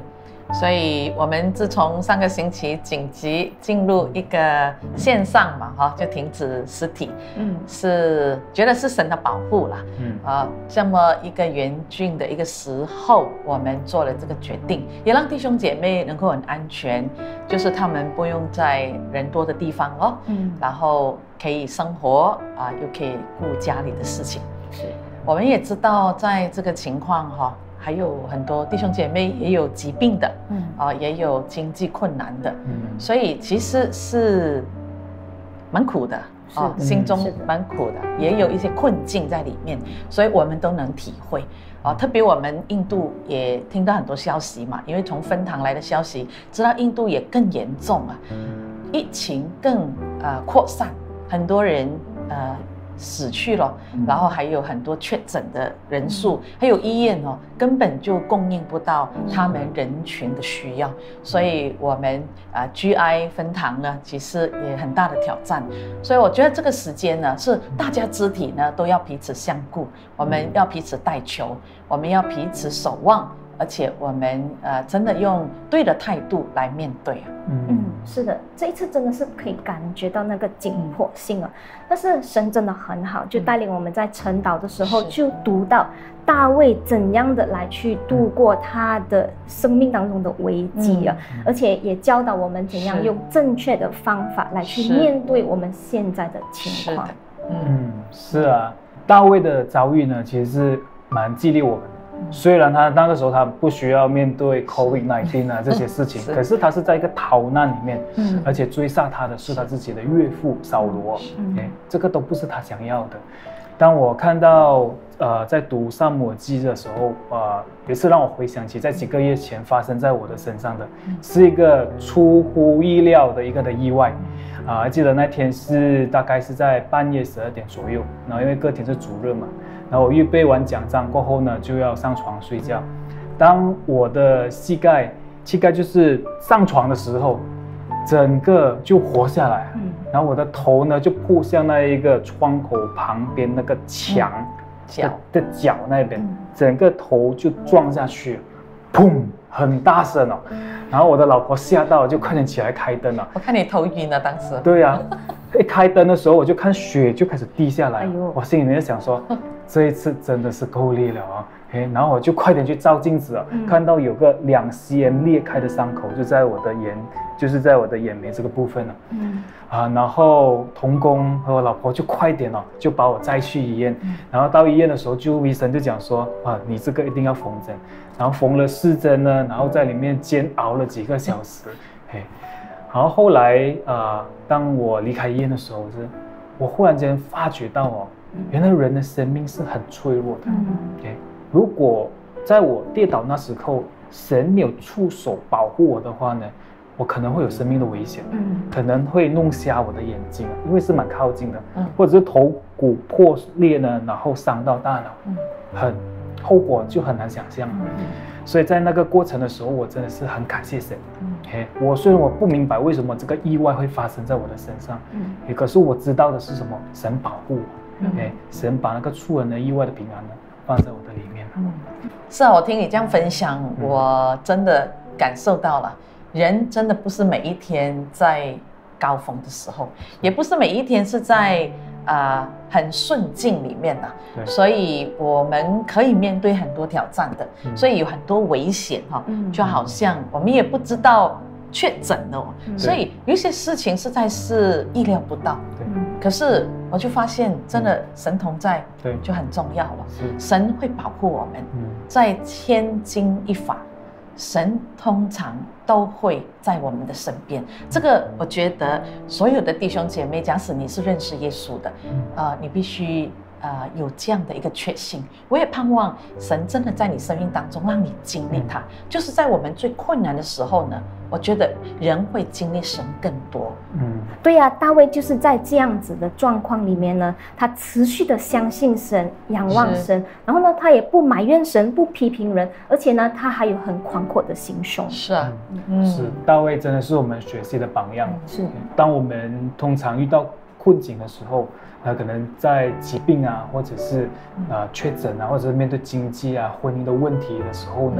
所以我们自从上个星期紧急进入一个线上嘛，哈，就停止实体，嗯，是觉得是神的保护啦，嗯，啊，这么一个严峻的一个时候，我们做了这个决定，也让弟兄姐妹能够很安全，就是他们不用在人多的地方哦，嗯，然后可以生活啊，又可以顾家里的事情。是，我们也知道在这个情况哈。还有很多弟兄姐妹也有疾病的，嗯，啊，也有经济困难的，嗯，所以其实是蛮苦的，啊，心中蛮苦的，也有一些困境在里面，所以我们都能体会，啊，特别我们印度也听到很多消息嘛，因为从分堂来的消息，知道印度也更严重啊，疫情更呃扩散，很多人呃。死去了，然后还有很多确诊的人数，还有医院哦，根本就供应不到他们人群的需要，所以我们啊 G I 分堂呢，其实也很大的挑战。所以我觉得这个时间呢，是大家肢体呢都要彼此相顾，我们要彼此带球，我们要彼此守望。而且我们呃真的用对的态度来面对啊。 嗯，是的，这一次真的是可以感觉到那个紧迫性啊。但是神真的很好，就带领我们在晨祷的时候就读到大卫怎样的来去度过他的生命当中的危机啊，嗯、而且也教导我们怎样用正确的方法来去面对我们现在的情况。 嗯，是啊，大卫的遭遇呢，其实是蛮激励我们的。虽然他那个时候他不需要面对 COVID 十九 啊这些事情，是可是他是在一个逃难里面，嗯、而且追杀他的是他自己的岳父扫罗，哎，这个都不是他想要的。当我看到呃在读撒母耳记的时候，呃，也是让我回想起在几个月前发生在我的身上的，是一个出乎意料的一个的意外。啊，还记得那天是大概是在半夜十二点左右，然后因为隔天是主日嘛。然后我预备完奖章过后呢，就要上床睡觉。当我的膝盖，膝盖就是上床的时候，整个就活下来。嗯、然后我的头呢，就扑向那一个窗口旁边那个墙的、嗯、的角那边，嗯、整个头就撞下去，砰，很大声哦。然后我的老婆吓到，就快点起来开灯了。 我看你头晕了，当时。 对呀、啊，一开灯的时候，我就看血就开始滴下来。哎呦，我心里面就想说，这一次真的是够力了啊！哎，然后我就快点去照镜子啊，嗯、看到有个两 cm 裂开的伤口，就在我的眼，就是在我的眼眉这个部分了。嗯，啊，然后同工和我老婆就快点哦，就把我载去医院。嗯、然后到医院的时候，就医生就讲说，啊，你这个一定要缝针。然后缝了四针呢，然后在里面煎熬了几个小时。哎，然后后来呃，当我离开医院的时候，是我忽然间发觉到哦。原来人的生命是很脆弱的。嗯 okay? 如果在我跌倒那时候，神没有出手保护我的话呢，我可能会有生命的危险，嗯、可能会弄瞎我的眼睛，因为是蛮靠近的，嗯、或者是头骨破裂呢，然后伤到大脑，嗯、很后果就很难想象。嗯、所以在那个过程的时候，我真的是很感谢神。嗯 okay? 我虽然我不明白为什么这个意外会发生在我的身上，嗯 okay? 可是我知道的是什么？神保护我。Okay, 神把那个出人的意外的平安呢放在我的里面。嗯， 是啊，我听你这样分享，嗯、我真的感受到了，人真的不是每一天在高峰的时候，也不是每一天是在啊、呃、很顺境里面啊，所以我们可以面对很多挑战的，嗯、所以有很多危险哈、哦，嗯、就好像我们也不知道确诊了、哦，嗯、所以有些事情实在是意料不到。对。可是我就发现，真的神同在，对，就很重要了。神会保护我们，嗯、在千钧一发，神通常都会在我们的身边。这个我觉得，所有的弟兄姐妹，假使你是认识耶稣的，嗯、呃，你必须呃有这样的一个确信。我也盼望神真的在你生命当中让你经历它，嗯、就是在我们最困难的时候呢。我觉得人会经历神更多。 嗯，对呀、啊，大卫就是在这样子的状况里面呢，他持续的相信神，仰望神，然后呢，他也不埋怨神，不批评人，而且呢，他还有很宽阔的心胸。 是啊， 嗯，是大卫真的是我们学习的榜样。是，当我们通常遇到困境的时候，呃，可能在疾病啊，或者是呃确诊啊，或者是面对经济啊、婚姻的问题的时候呢。嗯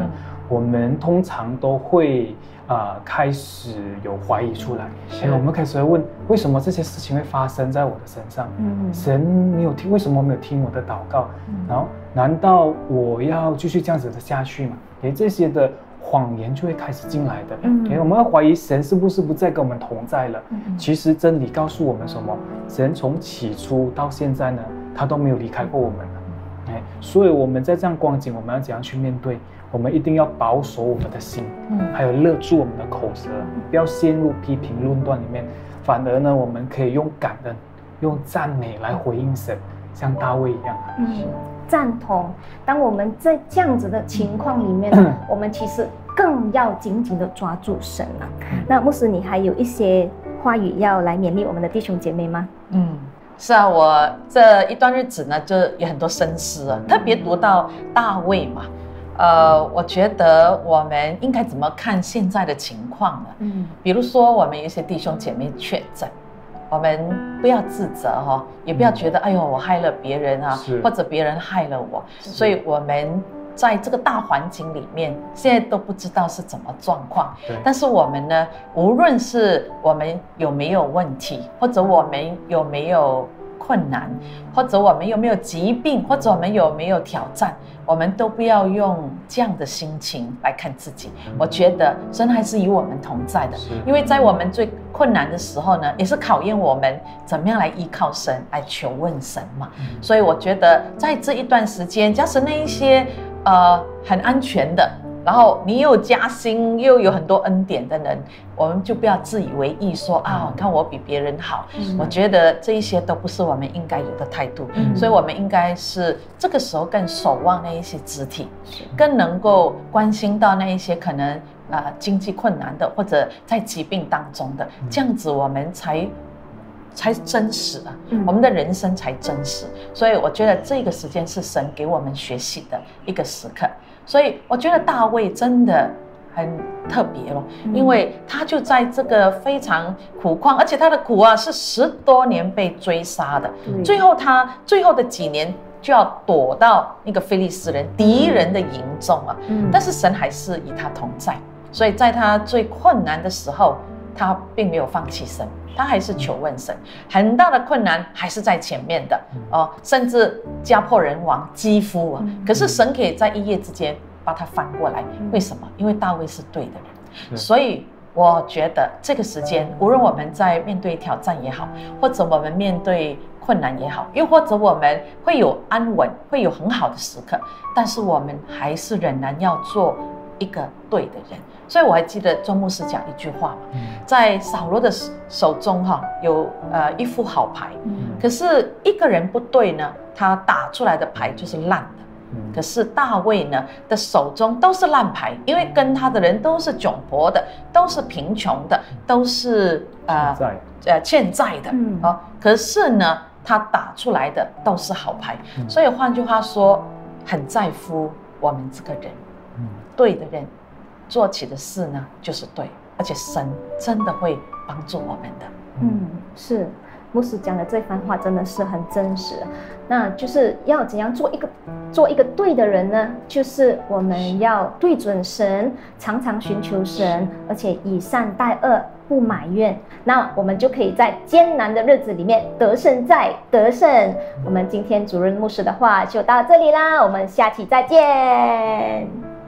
我们通常都会啊、呃、开始有怀疑出来，哎，我们开始会问，为什么这些事情会发生在我的身上？嗯，神没有听，为什么没有听我的祷告？嗯、然后难道我要继续这样子的下去吗？哎，这些的谎言就会开始进来的。嗯，哎，我们要怀疑神是不是不再跟我们同在了？嗯，其实真理告诉我们什么？神从起初到现在呢，他都没有离开过我们了。哎，所以我们在这样光景，我们要怎样去面对？我们一定要保守我们的心，嗯，还有勒住我们的口舌，不要陷入批评论断里面。反而呢，我们可以用感恩、用赞美来回应神，像大卫一样。 嗯，赞同。当我们在这样子的情况里面，我们其实更要紧紧的抓住神啊。那牧师，你还有一些话语要来勉励我们的弟兄姐妹吗？ 嗯。是啊，我这一段日子呢，就有很多深思啊，特别读到大卫嘛，呃，我觉得我们应该怎么看现在的情况呢？嗯，比如说我们有一些弟兄姐妹确诊，我们不要自责哈、哦，也不要觉得哎呦我害了别人啊，或者别人害了我，所以我们在这个大环境里面，现在都不知道是怎么状况。但是我们呢，无论是我们有没有问题，或者我们有没有困难，或者我们有没有疾病，或者我们有没有挑战，我们都不要用这样的心情来看自己。我觉得神还是与我们同在的，因为在我们最困难的时候呢，也是考验我们怎么样来依靠神，来求问神嘛。所以我觉得在这一段时间，假使那一些呃很安全的，然后你又加薪又有很多恩典的人，我们就不要自以为意说啊，看我比别人好。嗯、我觉得这一些都不是我们应该有的态度。嗯、所以我们应该是这个时候更守望那一些肢体，更能够关心到那一些可能呃经济困难的，或者在疾病当中的，这样子我们才才真实啊，嗯、我们的人生才真实。所以我觉得这个时间是神给我们学习的一个时刻。所以我觉得大卫真的很特别咯，嗯、因为他就在这个非常苦况，而且他的苦啊是十多年被追杀的，嗯、最后他最后的几年就要躲到那个非利士人敌人的营中啊，嗯、但是神还是与他同在，所以在他最困难的时候，他并没有放弃神。他还是求问神，很大的困难还是在前面的哦，甚至家破人亡、肌肤啊。可是神可以在一夜之间把它翻过来，为什么？因为大卫是对的人，所以我觉得这个时间，无论我们在面对挑战也好，或者我们面对困难也好，又或者我们会有安稳、会有很好的时刻，但是我们还是仍然要做一个对的人。所以我还记得周牧师讲一句话嘛，在扫罗的手中哈有呃一副好牌，可是一个人不对呢，他打出来的牌就是烂的。可是大卫呢的手中都是烂牌，因为跟他的人都是窘迫的，都是贫穷的，都是呃呃欠债的哦。可是呢，他打出来的都是好牌，所以换句话说，很在乎我们这个人，对的人。做起的事呢，就是对，而且神真的会帮助我们的。 嗯，是牧师讲的这番话真的是很真实。那就是要怎样做一个做一个对的人呢？就是我们要对准神，常常寻求神，而且以善待恶，不埋怨。那我们就可以在艰难的日子里面得胜再得胜。我们今天主任牧师的话就到这里啦，我们下期再见。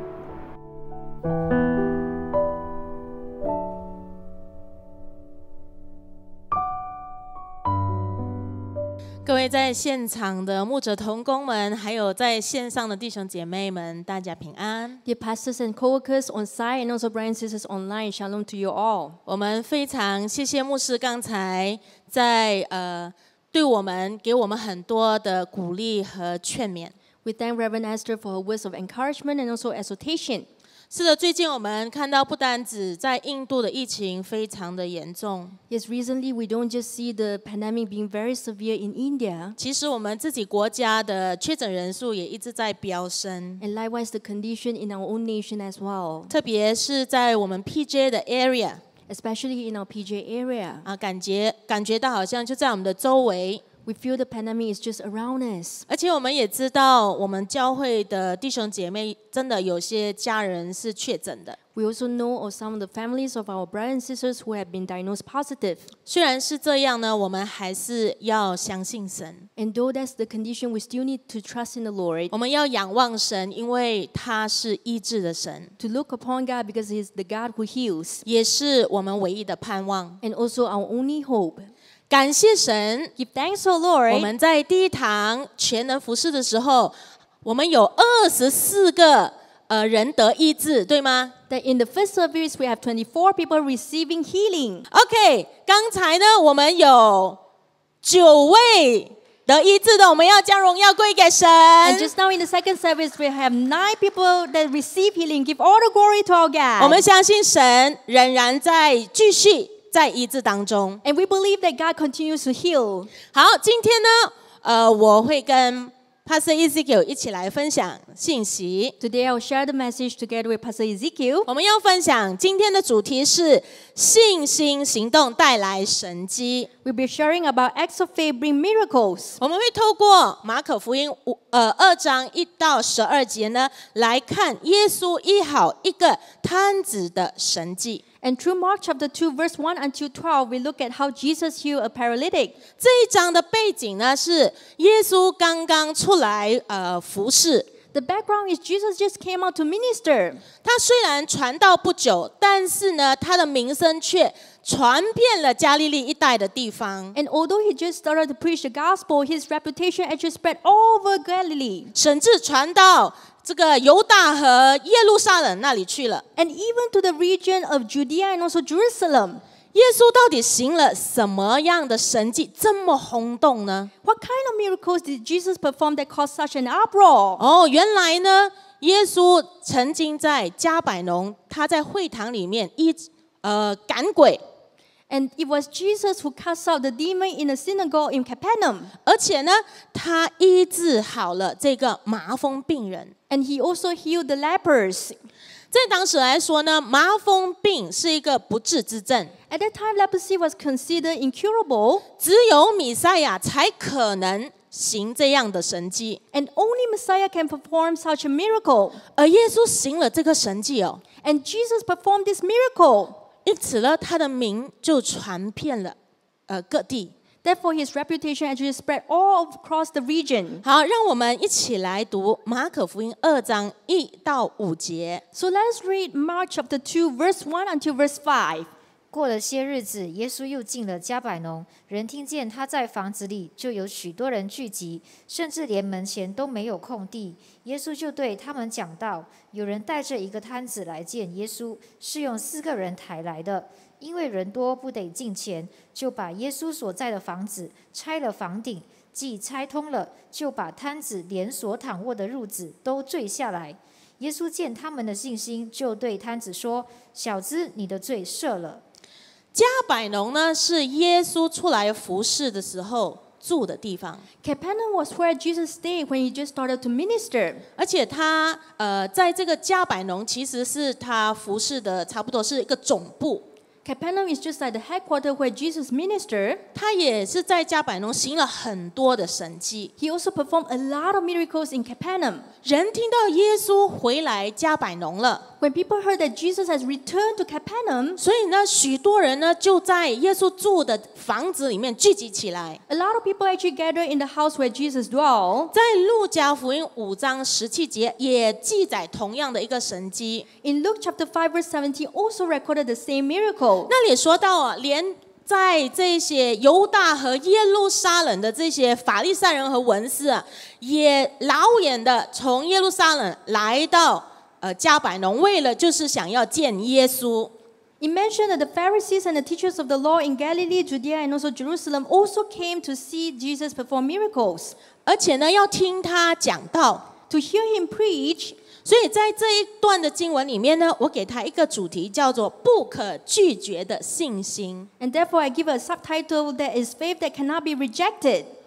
各位在现场的牧者同工们，还有在线上的弟兄姐妹们，大家平安。 Dear pastors and co-workers on site and also brothers and sisters online, shalom to you all. 我们非常谢谢牧师刚才在呃对我们给我们很多的鼓励和劝勉。 We thank Reverend Esther for her words of encouragement and also exhortation. 是的，最近我们看到不单只在印度的疫情非常的严重。 Yes, recently we don't just see the pandemic being very severe in India. 其实我们自己国家的确诊人数也一直在飙升。 And likewise the condition in our own nation as well. 特别是在我们 P J 的 area. Especially in our P J area. 啊，感觉感觉到好像就在我们的周围。 We feel the pandemic is just around us. 而且我们也知道，我们教会的弟兄姐妹真的有些家人是确诊的。 We also know of some of the families of our brothers and sisters who have been diagnosed positive. 虽然是这样呢，我们还是要相信神。 And though that's the condition, we still need to trust in the Lord. 我们要仰望神，因为他是医治的神。 To look upon God because He is the God who heals. 也是我们唯一的盼望。 And also our only hope. 感谢神 ，Give thanks to the Lord. 我们在第一堂全能服事的时候，我们有二十四个呃人得医治，对吗？ That in the first service we have twenty-four people receiving healing. OK， 刚才呢我们有九位得医治的，我们要将荣耀归给神。 And just now in the second service we have nine people that receive healing. Give all the glory to our God. 我们相信神仍然在继续。在医治当中 ，and we believe that God continues to heal. 好，今天呢，呃，我会跟 Pastor Ezekiel 一起来分享信息。 Today I will share the message together with Pastor Ezekiel. 我们要分享今天的主题是信心行动带来神迹。 We'll be sharing about acts of faith bring miracles. 我们会透过马可福音五呃二章一到十二节呢，来看耶稣医好一个瘫子的神迹。 And through Mark chapter two, verse one until twelve, we look at how Jesus healed a paralytic. 这一章的背景呢，是耶稣刚刚出来呃服侍。 The background is Jesus just came out to minister. 他虽然传道不久，但是呢，他的名声却传遍了加利利一带的地方。 And although he just started to preach the gospel, his reputation actually spread all over Galilee. 甚至传到这个犹大和耶路撒冷那里去了。 And even to the region of Judea and also Jerusalem. 耶稣到底行了什么样的神迹这么轰动呢？ What kind of miracles did Jesus perform that caused such an uproar? 哦，原来呢，耶稣曾经在加百农，他在会堂里面医呃赶鬼。 And it was Jesus who cast out the demon in a synagogue in Capernaum. 而且呢，他医治好了这个麻风病人。 And he also healed the lepers. 在当时来说呢，麻风病是一个不治之症。 At that time, leprosy was considered incurable. 只有弥赛亚才可能行这样的神迹。 And only Messiah can perform such a miracle. 而耶稣行了这个神迹哦。 And Jesus performed this miracle. 因此呢，他的名就传遍了呃各地。 Therefore, his reputation actually spread all across the region. 好，让我们一起来读马可福音二章一到五节。 So let's read Mark chapter two, verse one until verse five. 过了些日子，耶稣又进了加百农，人听见他在房子里，就有许多人聚集，甚至连门前都没有空地。耶稣就对他们讲道：有人带着一个摊子来见耶稣，是用四个人抬来的。因为人多不得进前，就把耶稣所在的房子拆了房顶，既拆通了，就把摊子连所躺卧的褥子都坠下来。耶稣见他们的信心，就对摊子说：小子，你的罪赦了。 加百农呢，是耶稣出来服侍的时候住的地方。 Capernaum was where Jesus stayed when he just started to minister. 而且他呃，在这个加百农其实是他服侍的差不多是一个总部。 Capernaum is just like the headquarters where Jesus ministered. 他也是在加百农行了很多的神迹。 He also performed a lot of miracles in Capernaum. 人听到耶稣回来加百农了。 When people heard that Jesus has returned to Capernaum, 所以呢，许多人呢就在耶稣住的房子里面聚集起来。 A lot of people actually gathered in the house where Jesus dwelled. 在路加福音五章十七节也记载同样的一个神迹。 In Luke chapter five verse seventeen also recorded the same miracle. 那里说到啊，连在这些犹大和耶路撒冷的这些法利赛人和文士啊，也老远的从耶路撒冷来到呃加百农，为了就是想要见耶稣。 It mentioned that the Pharisees and the teachers of the law in Galilee, Judea, and also Jerusalem also came to see Jesus perform miracles. 而且呢，要听他讲道 ，to hear him preach. 所以在这一段的经文里面呢，我给他一个主题，叫做不可拒绝的信心。 And therefore, I give a subtitle that is faith that cannot be rejected.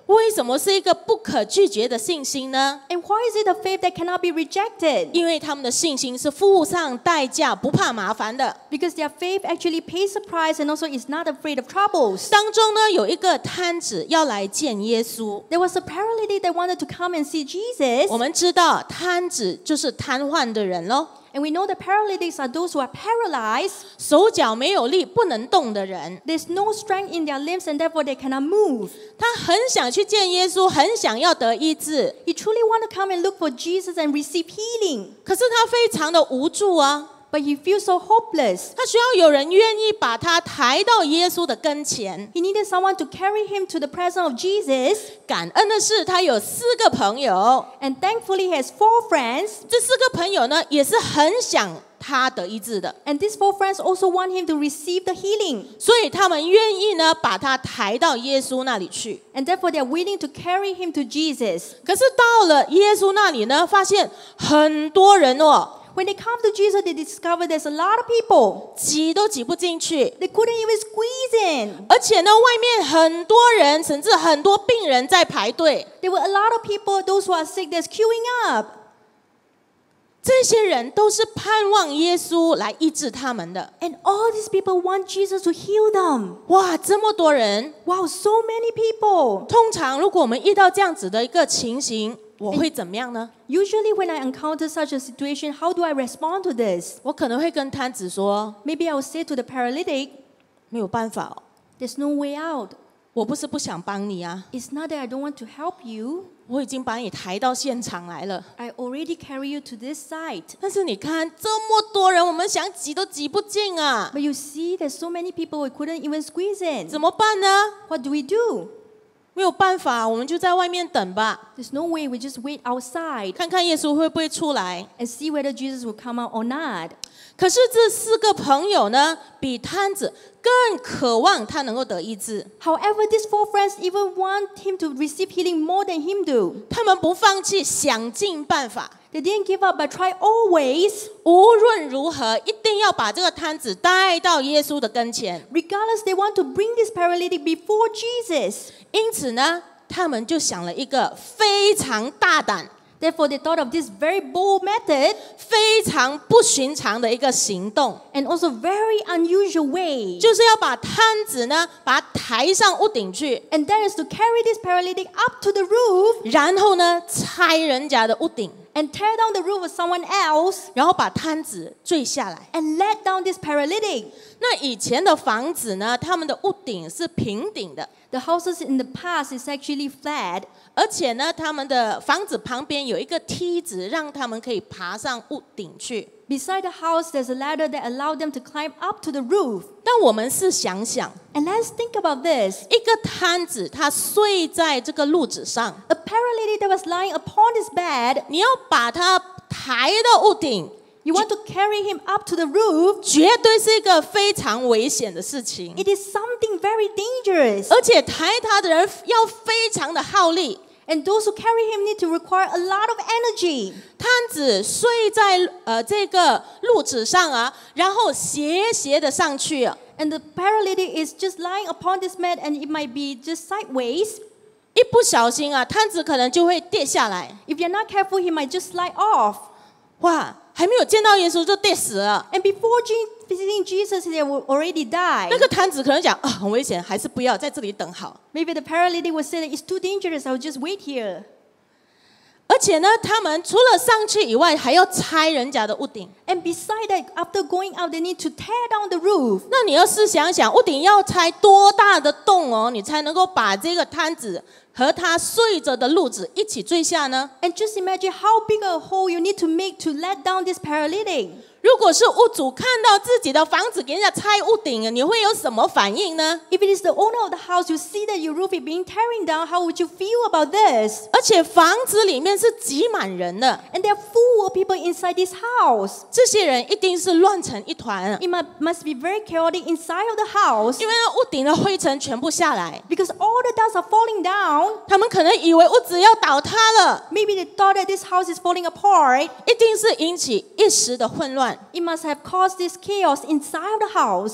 为什么是一个不可拒绝的信心呢？ And why is it a faith that cannot be rejected? 因为他们的信心是付上代价、不怕麻烦的。 Because their faith actually pays the price and also is not afraid of troubles. 当中呢，有一个摊子要来见耶稣。 There was a paralytic that wanted to come and see Jesus. 我们知道摊子就是瘫痪的人咯。 And we know the paralytics are those who are paralyzed. 手脚没有力、不能动的人。 There's no strength in their limbs and therefore they cannot move. 他很想去见耶稣，很想要得医治。 He truly want to come and look for Jesus and receive healing. 可是他非常的无助啊。 But he feels so hopeless. 他需要有人愿意把他抬到耶稣的跟前。 He needed someone to carry him to the presence of Jesus. 感恩的是，他有四个朋友。 And thankfully he has four friends. 这四个朋友呢，也是很想他得医治的。 And these four friends also want him to receive the healing. 所以他们愿意呢，把他抬到耶稣那里去。 And therefore they are willing to carry him to Jesus. 可是到了耶稣那里呢，发现很多人哦。 When they come to Jesus, they discover there's a lot of people. 挤都挤不进去。 They couldn't even squeeze in. 而且呢，外面很多人，甚至很多病人在排队。 There were a lot of people, those who are sick, that's queuing up. 这些人都是盼望耶稣来医治他们的。 And all these people want Jesus to heal them. 哇，这么多人 ！Wow, so many people. 通常如果我们遇到这样子的一个情形，我会怎么样呢？ Usually when I encounter such a situation, how do I respond to this? 我可能会跟摊子说 Maybe I will say to the paralytic, 没有办法哦。 There's no way out. 我不是不想帮你啊。 It's not that I don't want to help you. 我已经把你抬到现场来了。 I already carry you to this site. 但是你看这么多人，我们想挤都挤不进啊。 But you see, there's so many people we couldn't even squeeze in. 怎么办呢？ What do we do? 没有办法，我们就在外面等吧。 There's no way, we just wait outside. 看看耶稣会不会出来 and see whether Jesus will come out or not. 可是这四个朋友呢，比摊子更渴望他能够得医治。 However, these four friends even want him to receive healing more than him do. 他们不放弃，想尽办法。 They didn't give up, but try all ways. 无论如何，一定要把这个摊子带到耶稣的跟前。 Regardless, they want to bring this paralytic before Jesus. 因此呢，他们就想了一个非常大胆。 Therefore, they thought of this very bold method, 非常不寻常的一个行动 and also very unusual way. 就是要把摊子呢，把它抬上屋顶去 And that is to carry this paralytic up to the roof, 然后呢，拆人家的屋顶 and tear down the roof of someone else, 然后把摊子坠下来 and let down this paralytic. 那以前的房子呢，他们的屋顶是平顶的 The houses in the past is actually flat. 而且呢，他们的房子旁边有一个梯子，让他们可以爬上屋顶去。 Beside the house, there's a ladder that allowed them to climb up to the roof. 但我们是想想 And let's think about this. 一个摊子，它睡在这个路子上 A paralytic that was lying upon his bed, 你要把它抬到屋顶 you want to carry him up to the roof, 绝对是一个非常危险的事情 it is something very dangerous. 而且抬他的人要非常的耗力 And those who carry him need to require a lot of energy. 摊子睡在呃这个路子上啊，然后斜斜的上去 And the paralytic is just lying upon this mat, and it might be just sideways. 一不小心啊，摊子可能就会跌下来 If you're not careful, he might just slide off. 哇，还没有见到耶稣就跌死了 And before visiting Jesus, they will already die. 那个摊子可能讲啊，很危险，还是不要在这里等好 Maybe the paralytic would say that it's too dangerous, I'll just wait here. 而且呢，他们除了上去以外，还要拆人家的屋顶 And beside that, after going out, they need to tear down the roof. 那你要试想想，屋顶要拆多大的洞哦，你才能够把这个摊子和他睡着的路子一起坠下呢？ And just imagine how big a hole you need to make to let down this paralytic. 如果是屋主看到自己的房子给人家拆屋顶，你会有什么反应呢？ If it is the owner of the house, you see that your roof is being tearing down, how would you feel about this? 而且房子里面是挤满人的， And there are full of people inside this house. 这些人一定是乱成一团， It must, must be very chaotic inside of the house. 因为屋顶的灰尘全部下来， Because all the dust are falling down. 他们可能以为屋子要倒塌了， Maybe they thought that this house is falling apart. 一定是引起一时的混乱。 It must have caused this chaos inside of the house.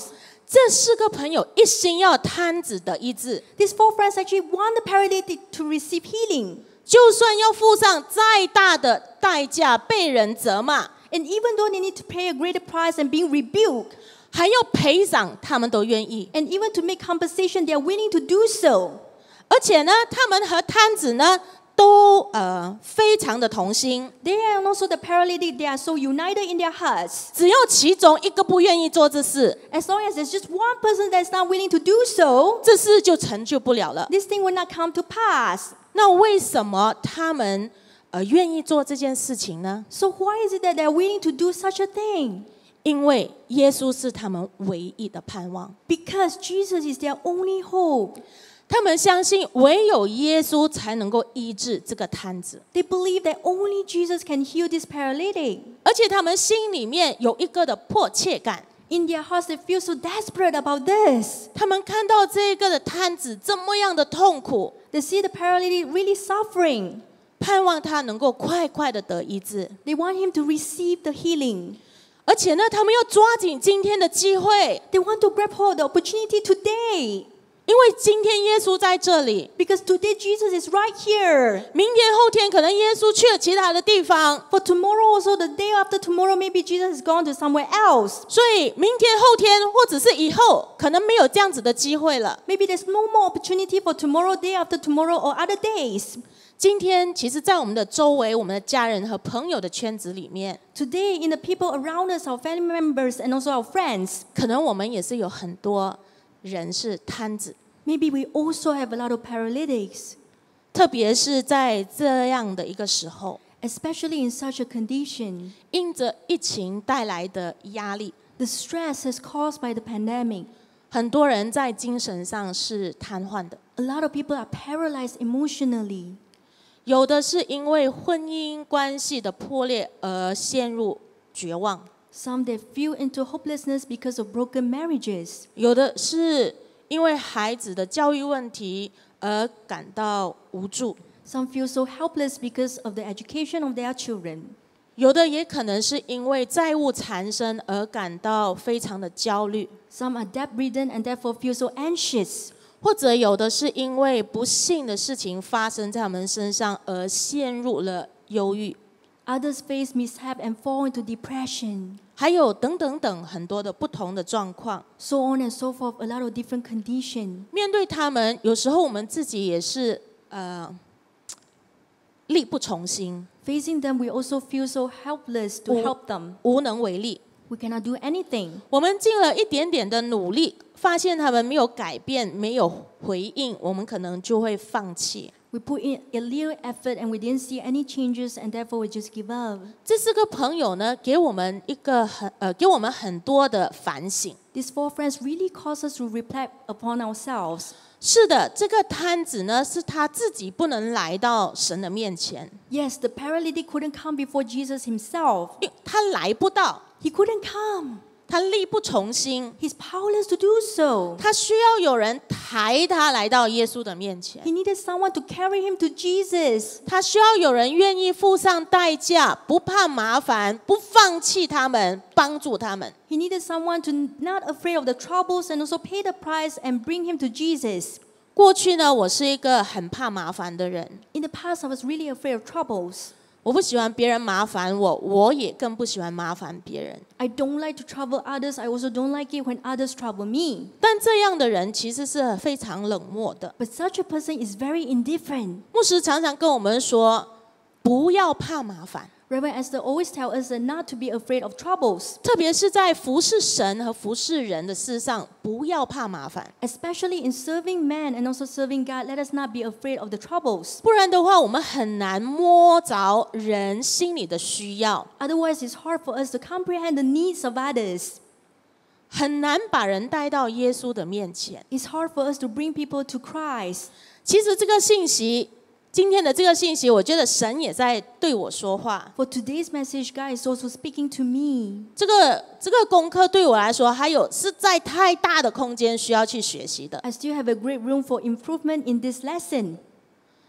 这四个朋友一心要瘫子的医治。 These four friends actually want the paralytic to receive healing. 就算要付上再大的代价，被人责骂 ，and even though they need to pay a greater price and being rebuked， 还要赔偿，他们都愿意。 And even to make compensation, they are willing to do so. 而且呢，他们和瘫子呢，都呃非常的同心。 They are also the paralytic. They are so united in their hearts. 只要其中一个不愿意做这事 ，as long as there's just one person that's not willing to do so， 这事就成就不了了。 This thing will not come to pass. 那为什么他们呃愿意做这件事情呢 ？So why is it that they are willing to do such a thing? 因为耶稣是他们唯一的盼望。 Because Jesus is their only hope. 他们相信唯有耶稣才能够医治这个瘫子。 They believe that only Jesus can heal this paralytic. 而且他们心里面有一个的迫切感。 In their hearts, they feel so desperate about this. 他们看到这个的瘫子这么样的痛苦 ，they see the paralytic really suffering. 盼望他能够快快的得医治。 They want him to receive the healing. 而且呢，他们要抓紧今天的机会。 They want to grab hold the opportunity today. 因为今天耶稣在这里 ，because today Jesus is right here. 明天后天可能耶稣去了其他的地方 ，for tomorrow also the day after tomorrow maybe Jesus has gone to somewhere else. 所以明天后天或者是以后可能没有这样子的机会了。 Maybe there's no more opportunity for tomorrow, day after tomorrow, or other days. 今天其实，在我们的周围、我们的家人和朋友的圈子里面 ，today in the people around us, our family members and also our friends， 可能我们也是有很多人是瘫子。 Maybe we also have a lot of paralytics. 特别是在这样的一个时候 ，especially in such a condition， 因着疫情带来的压力 ，the stress is caused by the pandemic. 很多人在精神上是瘫痪的。 A lot of people are paralyzed emotionally. 有的是因为婚姻关系的破裂而陷入绝望。 Some they feel into hopelessness because of broken marriages. 有的是因为孩子的教育问题而感到无助。 Some feel so helpless because of the education of their children. 有的也可能是因为债务缠身而感到非常的焦虑。 Some are debt-ridden and therefore feel so anxious. 或者有的是因为不幸的事情发生在他们身上而陷入了忧郁。 Others face mishap and fall into depression. 还有等等等很多的不同的状况。 So on and so forth, a lot of different conditions. 面对他们，有时候我们自己也是呃力不从心。 Facing them, we also feel so helpless to help them. 无能为力。 We cannot do anything. 我们尽了一点点的努力，发现他们没有改变，没有回应，我们可能就会放弃。 We put in a little effort and we didn't see any changes, and therefore we just give up. 这四个朋友呢，给我们一个很呃，给我们很多的反省。 These four friends really cause us to reflect upon ourselves. 是的，这个瘫子呢，是他自己不能来到神的面前。 Yes, the paralytic couldn't come before Jesus himself. 他来不到。 He couldn't come. 他力不从心。 He's powerless to do so. 他需要有人抬他来到耶稣的面前。 He needed someone to carry him to Jesus. 他需要有人愿意付上代价，不怕麻烦，不放弃他们，帮助他们。 He needed someone to not afraid of the troubles and also pay the price and bring him to Jesus. 过去呢，我是一个很怕麻烦的人。 In the past, I was really afraid of troubles. 我不喜欢别人麻烦我，我也更不喜欢麻烦别人。 I don't like to trouble others. I also don't like it when others trouble me. 但这样的人其实是非常冷漠的。 But such a person is very indifferent. 牧师常常跟我们说，不要怕麻烦。 Reverend Esther always tells us not to be afraid of troubles. 特别是在服侍神和服侍人的事上，不要怕麻烦。 Especially in serving man and also serving God, let us not be afraid of the troubles. 不然的话，我们很难摸着人心里的需要。 Otherwise, it's hard for us to comprehend the needs of others. 很难把人带到耶稣的面前。 It's hard for us to bring people to Christ. 其实这个信息。今天的这个信息，我觉得神也在对我说话。 For today's message, God is also speaking to me. 这个这个功课对我来说，还有是在太大的空间需要去学习的。 I still have a great room for improvement in this lesson.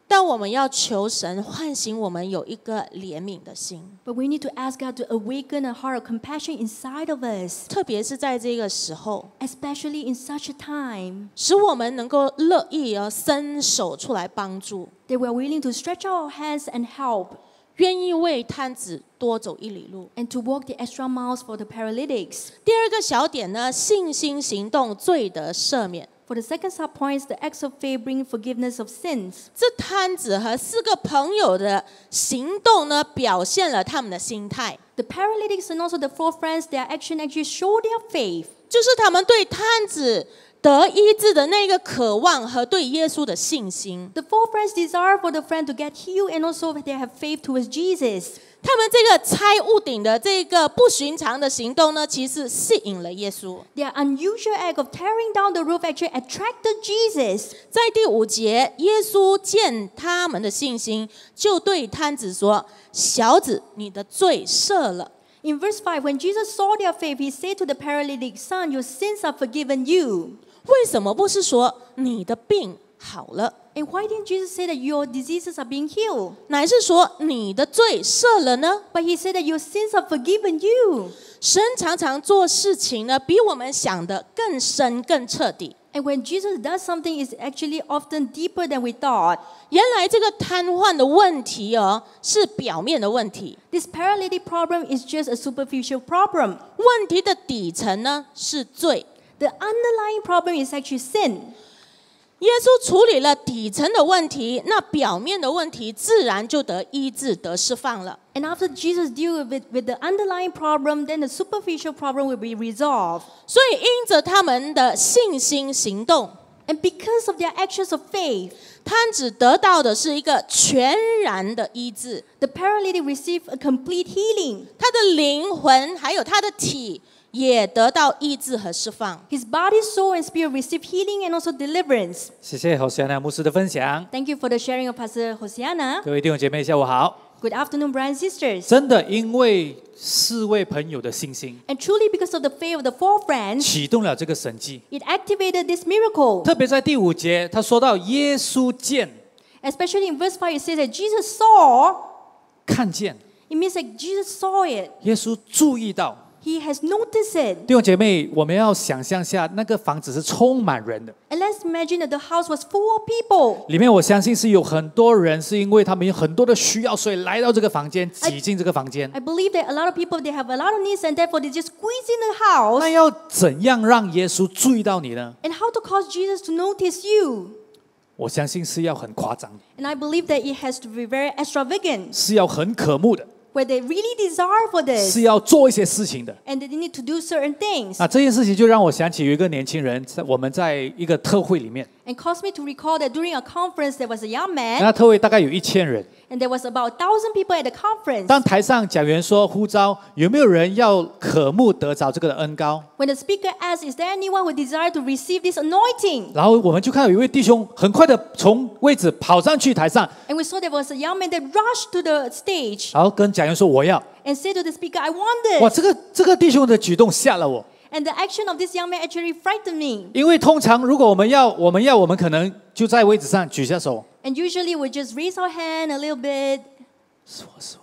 但我们要求神唤醒我们有一个怜悯的心。 But we need to ask God to awaken a heart of compassion inside of us. 特别是在这个时候 ，especially in such a time， 使我们能够乐意而伸手出来帮助。 That we are willing to stretch out our hands and help， 愿意为瘫子多走一里路 ，and to walk the extra miles for the paralytics。 第二个小点呢，信心行动，罪得赦免。 For the second sub point, the acts of faith bring forgiveness of sins. 这瘫子和四个朋友的行动呢，表现了他们的心态。 The paralytics and also the four friends, their action actually show their faith. 就是他们对瘫子得医治的那个渴望和对耶稣的信心。 The four friends desire for the friend to get healed, and also they have faith towards Jesus. 他们这个拆屋顶的这个不寻常的行动呢，其实吸引了耶稣。 Their unusual act of tearing down the roof actually attracted Jesus. 在第五节，耶稣见他们的信心，就对瘫子说：“小子，你的罪赦了。” In verse five, when Jesus saw their faith, he said to the paralytic, "Son, your sins are forgiven you." 为什么不是说你的病好了？ And why didn't Jesus say that your diseases are being healed? 乃是说你的罪赦了呢？ But he said that your sins are forgiven you. 神常常做事情呢，比我们想的更深、更彻底。 And when Jesus does something, it's actually often deeper than we thought. 原来这个瘫痪的问题哦，是表面的问题。 This paralytic problem is just a superficial problem. 问题的底层呢是罪。 The underlying problem is actually sin. 耶稣处理了底层的问题，那表面的问题自然就得医治、得释放了。 And after Jesus deal with, with the underlying problem, then the superficial problem will be resolved. 所以因着他们的信心行动 ，and because of their actions of faith, 瘫子得到的是一个全然的医治。 The paralytic received a complete healing. 他的灵魂还有他的体也得到医治和释放。 His body, soul, and spirit received healing and also deliverance. 谢谢侯西安娜牧师的分享。 Thank you for the sharing of Pastor Hosiana. 各位弟兄姐妹，下午好。 Good afternoon, brothers and sisters. 真的，因为四位朋友的信心 And truly, because of the faith of the four friends, 启动了这个神迹。 it activated this miracle. 特别在第五节，他说到耶稣见， Especially in verse five, it says that Jesus saw. 看见。 It means that Jesus saw it. 耶稣注意到。 He has noticed it. 弟兄姐妹，我们要想象下，那个房子是充满人的。 And let's imagine that the house was full of people. 里面我相信是有很多人，是因为他们有很多的需要，所以来到这个房间，挤进这个房间。 I believe that a lot of people, they have a lot of needs, and therefore they just squeeze in the house. 那要怎样让耶稣注意到你呢？ And how to cause Jesus to notice you? 我相信是要很夸张的， And I believe that it has to be very extravagant. 是要很渴慕的， Where they really desire for this. 是要做一些事情的。 And they need to do certain things. 那这件事情就让我想起有一个年轻人，在我们在一个特会里面， And caused me to recall that during a conference there was a young 那 man. 特会大概有一千人。 And there was about a thousand people at the conference. 当台上讲员说呼召，有没有人要渴慕得着这个的恩膏？ When the speaker asked, is there anyone who desire to receive this anointing? 然后我们就看到有一位弟兄很快的从位置跑上去台上， And we saw there was a young man that rushed to the stage 然后跟讲员说我要。 and said to the speaker, I want 哇， this. 这个这个弟兄的举动吓了我。 And the action of this young man actually frightened me. 因为通常如果我们要，我们要，我们可能就在位置上举下手。 And usually we just raise our hand a little bit. 是我是我。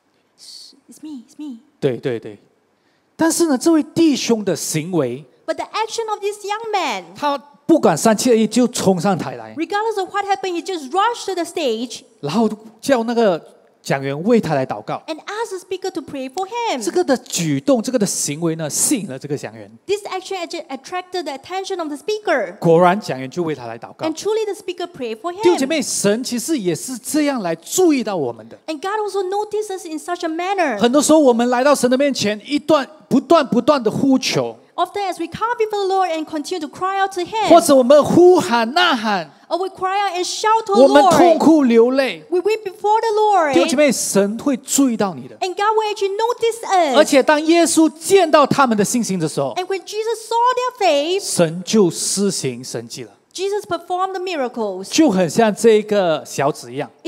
It's me, it's me. 对对对，但是呢，这位弟兄的行为， But the action of this young man, 他不管三七二一就冲上台来， regardless of what happened, he just rushed to the stage 然后叫那个讲员为他来祷告。 and asked the speaker to pray for him. 这个的举动，这个的行为呢，吸引了这个讲员。 This action actually attracted the attention of the speaker. 果然，讲员就为他来祷告。 And truly the speaker prayed for 弟兄姐 him. 妹，神其实也是这样来注意到我们的。 And God also notices in such a manner. 很多时候，我们来到神的面前，一段不断不断的呼求， Often as we come before the Lord and continue to cry out to Him, 或者我们呼喊呐喊， or we cry out and shout to 我 the 们痛 Lord, 哭流泪。 we weep before the 弟兄姐 Lord, 妹，神会注意到你的。 and God will actually notice 而 us. 且当耶稣见到他们的信心的时候， And when Jesus saw their faith, 神就施行神迹了， Jesus performed the miracles. 就很像这个小子一样。 It's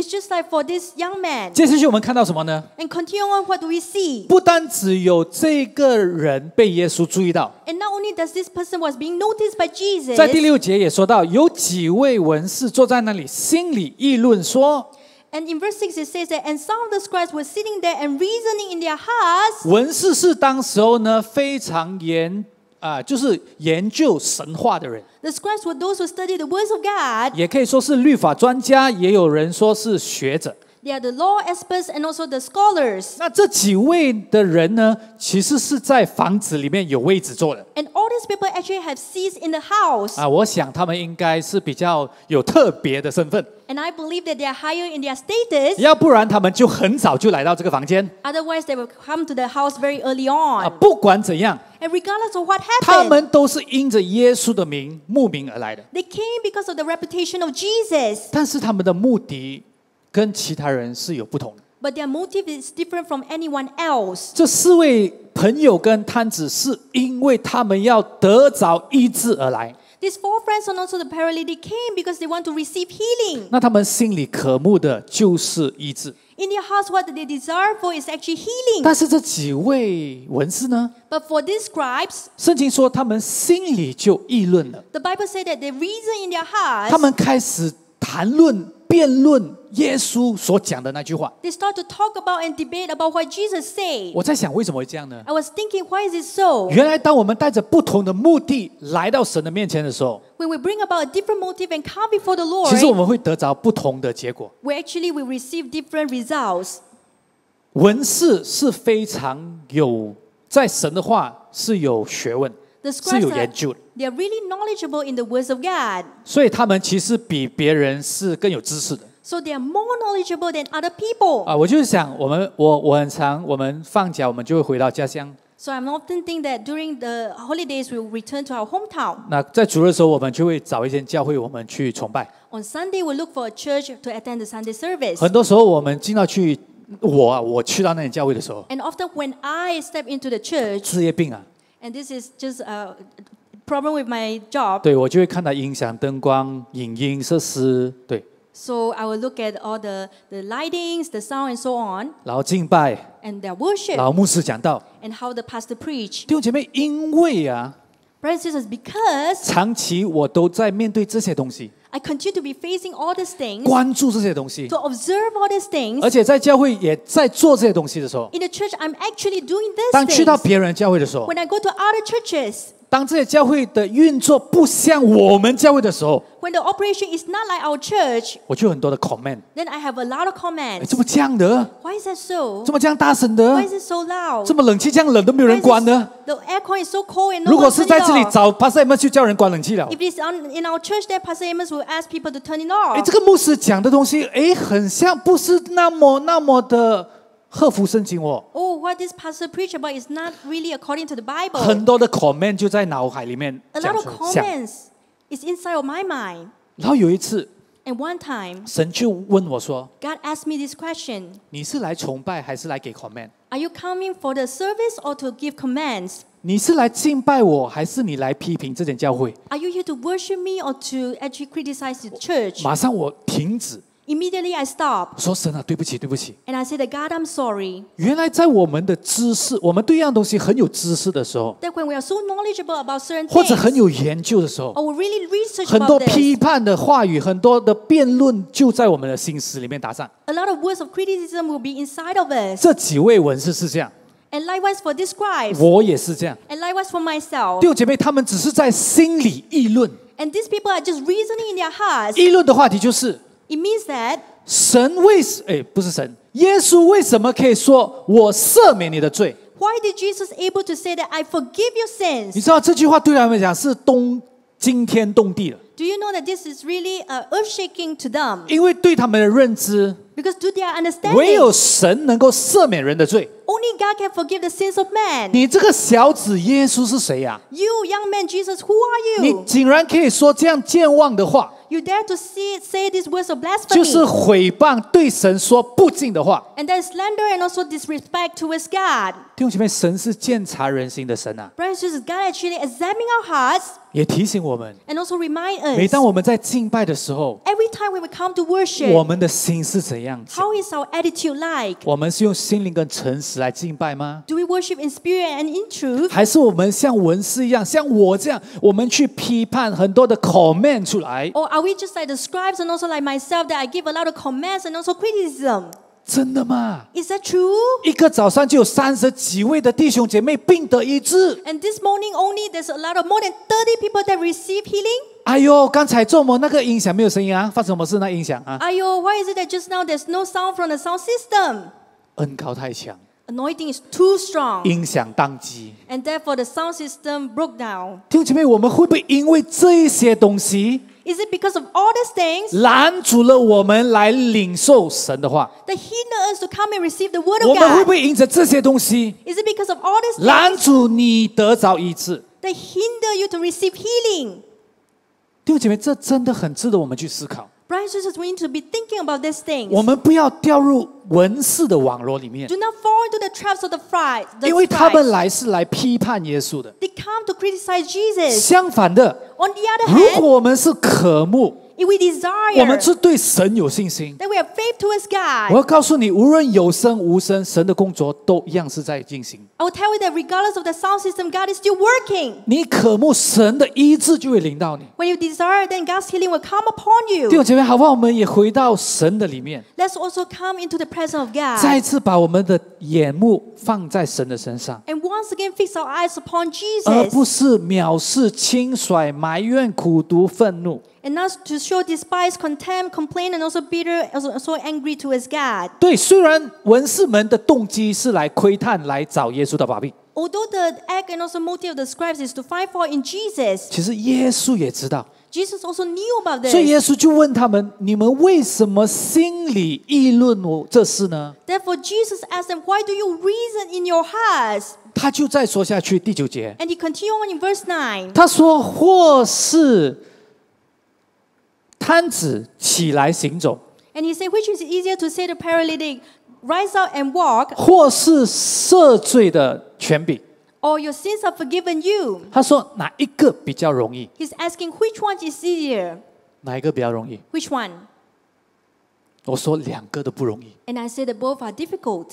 It's just like for this young man. 接下去我们看到什么呢？ And continue on, what do we see? 不单只有这个人被耶稣注意到， And not only does this person was being noticed by Jesus. 在第六节也说到，有几位文士坐在那里，心里议论说。 And in verse six it says that, and some of the scribes were sitting there and reasoning in their hearts. 文士是当时候呢非常研啊、呃，就是研究神话的人。 The scribes were those who study the words of God. 也可以说是律法专家，也有人说是学者。 They are the law experts and also the scholars. 那这几位的人呢，其实是在房子里面有位置坐的。 And all these people actually have seats in the house. 啊，我想他们应该是比较有特别的身份。 And I believe that they are higher in their status. 要不然他们就很早就来到这个房间。 Otherwise, they will come to the house very early on. 啊，不管怎样， And regardless of what happened, 他们都是因着耶稣的名慕名而来的。 they came because of the reputation of Jesus. 但是他们的目的跟其他人是有不同的。 But their motive is different from anyone else. 这四位朋友跟摊子是因为他们要得着医治而来。 These four friends and also the paralytic came because they want to receive healing. 那他们心里渴慕的就是医治。 In their hearts, what they desire for is actually healing. 但是这几位文士呢？ But for these scribes, 圣经说他们心里就议论了。 the Bible said that they reason in their hearts. 他们开始谈论、辩论耶稣所讲的那句话。 They start to talk about and debate about what Jesus said. 我在想，为什么会这样呢？ I was thinking, why is it so? 原来，当我们带着不同的目的来到神的面前的时候， When we bring about a different motive and come before the Lord, 其实我们会得着不同的结果。 we actually will receive different results. 文士是非常有在神的话是有学问， The 是 scribes 有 are, 研究的， they are really knowledgeable in the words of God. 所以他们其实比别人是更有知识的。 So they are more knowledgeable than other people. 啊，我就是想，我们我我很常，我们放假我们就会回到家乡。 So I often think that during the holidays we will return to our hometown. 那在主日的时候，我们就会找一间教会，我们去崇拜。 On Sunday we look for a church to attend the Sunday service. 很多时候我们进到去，我啊，我去到那间教会的时候， And often when I step into the church, 职业病啊， and this is just a problem with my job. 对我就会看到音响、灯光、影音设施，对， So I will look at all the, the lightings, the sound and so on, 然后敬拜， and their worship, 然后牧师讲道。 and how the pastor preach. 弟兄姐妹，因为啊， Brothers and sisters, because 长期我都在面对这些东西， I continue to be facing all these things, 关注这些东西 to，observe all these things, 而且在教会也在做这些东西的时候， in the church I'm actually doing 当 these 去到 things. 别人教会的时候， When I go to other churches, 当这些教会的运作不像我们教会的时候， when the operation is not like our church, 我就有很多的 comment， then I have a lot of 哎 comments. 怎么这样的？ Why is that so? 怎么这样大声的 Why？is it so loud? 这么冷气这样冷都没有人关的？ The aircon is so cold and no 如果 one 是 turn 在 it 这里 off. 找 Pastor Amos 就叫人关冷气了。 If it's on, in our church, then Pastor Amos will ask people to turn it 哎， off. 这个牧师讲的东西，哎，很像不是那么那么的合乎圣经哦。 Oh, what this pastor preach about is not really according to the Bible. 很多的 comment 就在脑海里面 A 讲 lot 出 of 来想。 comments is inside of my mind. 然后有一次， And one time, 神就问我说 God asked me this question: 你是来崇拜还是来给 comment？ Are you coming for the service or to give commands? 你是来敬拜我，还是你来批评这间教会？ Are you here to worship me or to actually criticize the church? 马上我停止， Immediately I stop 说神啊，对不起，对不起。 and I said, God, I'm sorry. 原来在我们的知识，我们对一样东西很有知识的时候， That when we are so knowledgeable about certain 或者 things, 很有研究的时候， or we really research 很多 about this, 批判的话语，很多的辩论就在我们的心思里面打上。 a lot of words of criticism will be inside of us. 这几位文士是这样， And likewise for these scribes, 我也是这样。 and likewise for myself. 弟兄姐妹，他们只是在心里议论， And these people are just reasoning in their hearts. 议论的话题就是 It means that 神为什哎不是神，耶稣为什么可以说我赦免你的罪？ why did Jesus able to say that I forgive your 你 sins? 知道这句话对他们讲是动惊天动地的， Do you know that this is really uh, earth-shaking to them? 因为对他们的认知， Because to their 唯 understanding, 有神能够赦免人的罪。 only God can forgive the sins of man. 你这个小子耶稣是谁呀、 You, young man Jesus, who are 你 you? 竟然可以说这样健忘的话， You dare to see, say these words of 就是 blasphemy. 毁谤对神说不敬的话。 And then slander and also disrespect towards God. 弟兄姐妹，神是鉴察人心的神啊， Brothers and sisters, God actually examine our hearts 也提醒我们， and also remind us. 每当我们在敬拜的时候， Every time when we come to worship, 我们的心是怎样子？ how is our attitude like? 我们是用心灵跟诚实来敬拜吗？ Do we worship in spirit and in truth? 还是我们像文士一样，像我这样，我们去批判很多的 comment 出来？ Or are we just like the scribes and also like myself that I give a lot of comments and also criticism? 真的吗？ Is that true? 一个早上就有三十几位的弟兄姐妹病得医治。 And this morning only, there's a lot of more than thirty people that receive healing. 哎呦，刚才做梦那个音响没有声音啊，发生什么事？那音响啊， Ayo, why is it that just now there's no sound from the sound system? 恩高太强， Anointing is too strong. 音响宕机。 And therefore the sound system broke down. 弟兄姐妹，我们会不会因为这一些东西 Is it because of all these things 拦阻了我们来领受神的话？ that hinder us to come and receive the word 我 of 们会不 God? 会因着这些东西 Is it because of all these 拦 things 阻你得着医治？ that hinder you to receive healing? 弟兄姐妹，这真的很值得我们去思考。 Brothers and sisters, we need to be thinking about these things. 我们不要掉入文士的网络里面 Do，not fall into the traps of the pride. 因为他们来是来批判耶稣的。 They come to criticize Jesus. 相反的， On the other 如 hand, 果我们是渴慕， if we 我们 desire 是对神有信心， that we have faith towards 我要 God, 告诉你，无论有声无声，神的工作都一样是在进行。 I will tell you that regardless of the sound system, God is still working. 你渴慕神的医治，就会临到你。 When you desire, then God's healing will come upon 弟兄 you. 姐妹，好不好？我们也回到神的里面， Let's also come into the presence of 再 God. 一次把我们的眼目放在神的身上， And once again, fix our eyes upon 而不 Jesus. 是藐视、轻率、埋怨、苦毒、愤怒。 And not to show despise, contempt, complain, and also bitter, also, also angry towards God. 对，虽然文士们的动机是来窥探、来找耶稣的把柄， Although the act and also motive of the scribes is to find fault in Jesus, 其实耶稣也知道， Jesus also knew about 所以 this. 耶稣就问他们：“你们为什么心里议论我这事呢 Therefore, Jesus asked them, "Why do you reason in your hearts?" 他就再说下去，第九节， And he continued on in verse nine. 他说：“或是瘫子起来行走， And he said, "Which is easier to say to paralytic, rise up and walk, 或是赦罪的权柄。” or your sins are forgiven you?" 他说：“哪一个比较容易？ He's asking, "Which one is easier?" 哪一个比较容易 Which one?" 我说：“两个都不容易。 And I said that both are difficult.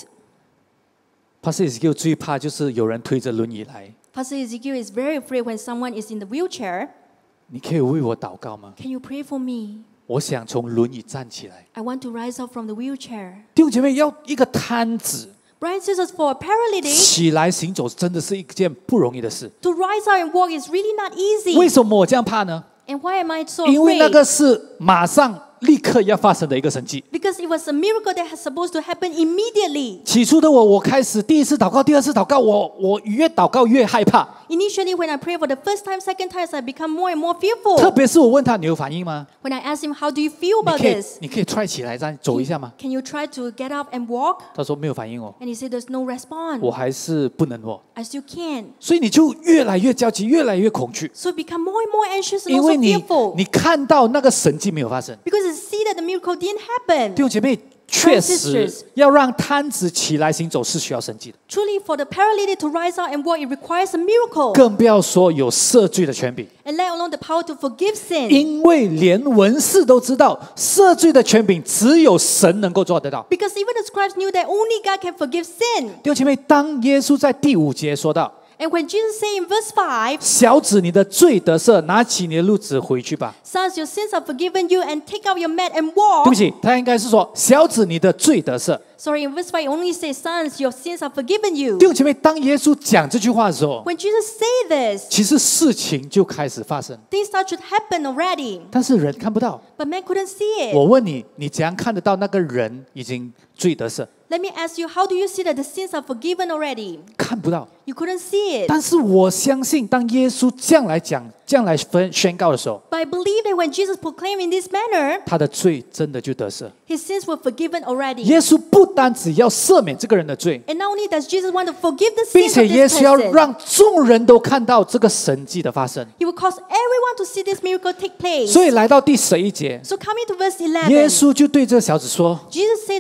Pastor Ezekiel 最怕就是有人推着轮椅来， Pastor Ezekiel is very afraid when someone is in the wheelchair. 你可以为我祷告吗？ Can you pray for me? 我想从轮椅站起来。 I want to rise up from the wheelchair. 弟兄姐妹，要一个瘫子 Brothers and sisters, for a paralytic, 起来行走，真的是一件不容易的事。 to rise up and walk is really not easy. 为什么我这样怕呢？ And why am I so 因为那 afraid? 个是马上立刻要发生的一个神迹。 Because it was a miracle that was supposed to happen immediately. 起初的我，我开始第一次祷告，第二次祷告，我我越祷告越害怕。 Initially, when I pray for the first time, second time, I become more and more fearful. 特别是我问他，你有反应吗？ When I ask him, "How do you feel 你 about 可以 this? 你可以 try 起来，这样走一下吗？ Can you try to get up and walk?" 他说没有反应哦， And he said, "There's no response. 我还是不能哦。 I still can't." 所以你就越来越焦急，越来越恐惧， So I become more and more anxious and 因 also 为你 fearful. 你看到那个神迹没有发生。 Because I see that the miracle didn't happen. 弟兄姐妹，确实要让瘫子起来行走是需要神迹的， Truly, for the paralytic to rise up and walk, it requires a miracle. 更不要说有赦罪的权柄， And let alone the power to forgive sin. 因为连文士都知道，赦罪的权柄只有神能够做得到。 Because even the scribes knew that only God can forgive sin. 弟兄姐妹，当耶稣在第五节说到 And when Jesus said in verse five, 小子，你的罪得赦，拿起你的褥子回去吧。 "Sons, your sins are forgiven you, and take up your mat and 对 walk." 不起，他应该是说小子，你的罪得赦。 Sorry, in verse five, it only says, "Sons, your sins are forgiven you." 弟兄姐妹，当耶稣讲这句话的时候， When Jesus said this, 其实事情就开始发生， things start to happen already. 但是人看不到。 But man couldn't see it. 我问你，你怎样看得到那个人已经罪得赦？ Let me ask you, how do you see that the sins are forgiven already? 看不到。 You couldn't see it. 但是我相信，当耶稣这样来讲、这样来分宣告的时候， But I believe that when Jesus proclaimed in this manner, 他的罪真的就得赦。 his sins were forgiven already. 耶稣不单只要赦免这个人的罪， And not only does Jesus want to forgive the 并 sins 且 of 耶 this 稣要 person, 让众人都看到这个神迹的发生。 he will cause everyone to see this miracle take place. 所以来到第十一节， So coming to verse 耶 eleven, 稣就对这个小子说 Jesus said